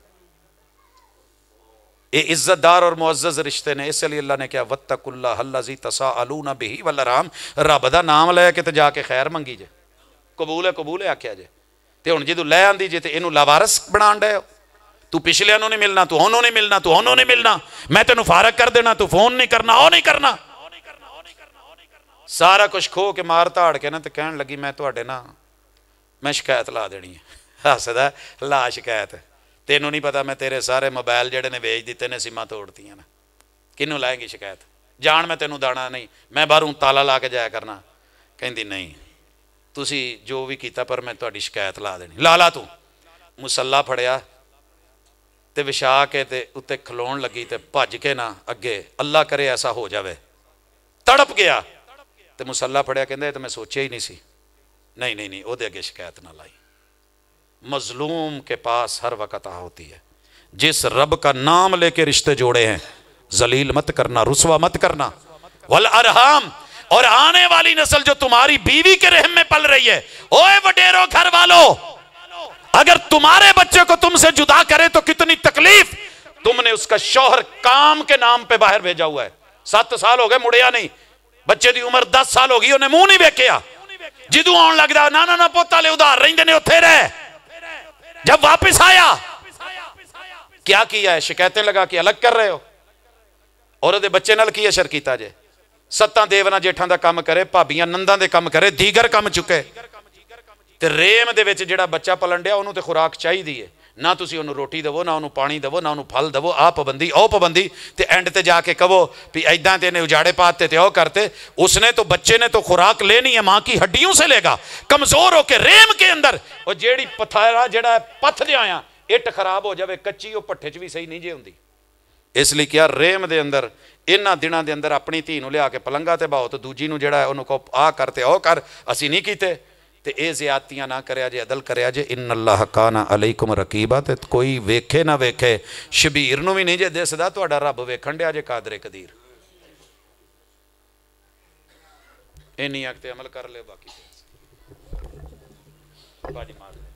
یہ عزت دار اور معزز رشتے نے. اس لیے اللہ نے کہا واتقوا اللہ الذی تساءلون بہ والارحام, رب دا نام لے کے تے جا کے خیر منگی جے. قبول ہے آکھیا جے. تے ہن جدوں لے آندی جے تے اینوں لاوارث بنان ڈے ہو. تو پچھلے نہیں ملنا, تو ہونوں نہیں ملنا, تو ہونوں نہیں ملنا, میں تینوں فارغ کر دینا, تو فون نہیں کرنا, او نہیں کرنا. سارا کچھ کھو کے مار تاڑ کے نا تے کہن لگی میں تواڈے نا میں شکایت لا دینی ہے. ہسدا لا شکایت, تینوں نہیں پتا میں تیرے سارے موبائل جڑے نے ویچ دیتے نے, سیما توڑتی ہیں نا, کنوں لائیں گی شکایت؟ جان میں تینوں دانا نہیں, میں باہروں تالا لا کے جایا کرنا. کہندی نہیں تسی جو بھی کیتا پر میں تہاڈی شکایت لا دینی. لا تو مصلا پھڑیا تے وشا کے تے اتے کھلون لگی تے بھج کے نا اگے, اللہ کرے ایسا ہو جاوے, تڑپ گیا تے مصلا پھڑیا. کہندا تے میں سوچیا ہی نہیں سی. نہیں او دے اگے شکایت نہ لائی. مظلوم کے پاس ہر وقت ہوتی ہے. جس رب کا نام لے کے رشتے جوڑے ہیں, ذلیل مت کرنا, رسوا مت کرنا. والارحام, اور آنے والی نسل جو تمہاری بیوی کے رحم میں پل رہی ہے, اوے وڈیرو گھر والو, اگر تمہارے بچے کو تم سے جدا کرے تو کتنی تکلیف. تم نے اس کا شوہر کام کے نام پہ باہر بھیجا ہوا ہے, 7 سال ہو گئے مڑیا نہیں, بچے دی عمر 10 سال ہو گئی, انہیں منہ نہیں ویکھیا. جدوں آن لگدا نا پوتا لے ادھار رہندے نے اوتھے رہ. جب واپس آیا کیا کیا ہے؟ شکایتیں لگا کے الگ کر رہے ہو. اور دے بچے نال کی اشر کیتا جے؟ 7 دیونا جیٹھاں دا کام کرے, بھابیاں ننداں دے کام کرے, دیگر کام چکے. تے ریم دے وچ جڑا بچہ پلن ڈیا انہوں تے خوراک چاہی دی ہے, نہ تسی انہوں روٹی دو, نہ انہوں پانی دو, نہ انہوں پھل دو. آ پابندی او پابندی, تے اینڈ تے جا کے کہو بھی ایداں تے نے اجاڑے پاتے تے او کرتے. اس نے تو بچے نے تو خوراک لینی ہے, ماں کی ہڈیوں سے لے گا, کمزور ہو کے ریم کے اندر. اور جیڑی پتھرا جڑا پتھ دے آیا اٹ خراب ہو جاوے کچی, او پٹھے چ بھی صحیح نہیں جے ہوندی. اس لیے کیا ریم دے اندر انہاں دناں دے اندر اپنی دھی نوں لیا کے پلنگا تے باؤ, تو دوجی نوں جڑا ہے انہوں کو آ کرتے او کر, اسی نہیں کیتے. تے اے زیادتیاں نہ کریا جے, عدل کریا جے. ان اللہ کان علیکم رقیبا, تے کوئی ویکھے نہ ویکھے, شبیر نو بھی نہیں جے دسدا, تہاڈا رب ویکھن ڈیا جے قادر قدیر. اینی اک تے عمل کر لے, باقی باجی مار لے.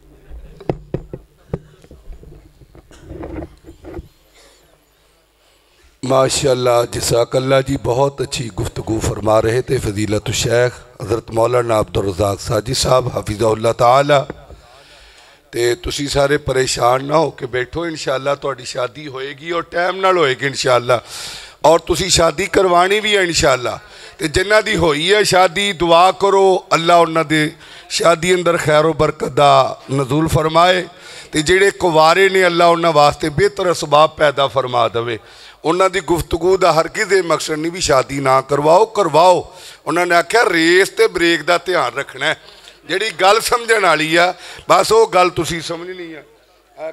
ماشاءاللہ, جزاک اللہ جی, بہت اچھی گفتگو فرما رہے تھے فضیلت الشیخ حضرت مولانا عبدالرزاق ساجد صاحب حفظہ اللہ تعالی. تے تسی سارے پریشان نہ ہو کے بیٹھو, انشاءاللہ تہاڈی شادی ہوئے گی اور ٹائم نال ہوئے گی انشاءاللہ. اور تسی شادی کروانی بھی ہے انشاءاللہ. تے جنہ دی ہوئی ہے شادی, دعا کرو اللہ انہاں دے شادی اندر خیر و برکت دا نزول فرمائے. تے جڑے کوارے نے اللہ انہاں واسطے بہتر اسباب پیدا فرما دے. انہاں دی گفتگو دا ہرگز مقصد نہیں بھی شادی نہ کرواؤ. انہاں نے آکھیا ریس تے بریک دا دھیان رکھنا ہے. جڑی گل سمجھن والی ہے بس وہ گل تسی سمجھنی ہے.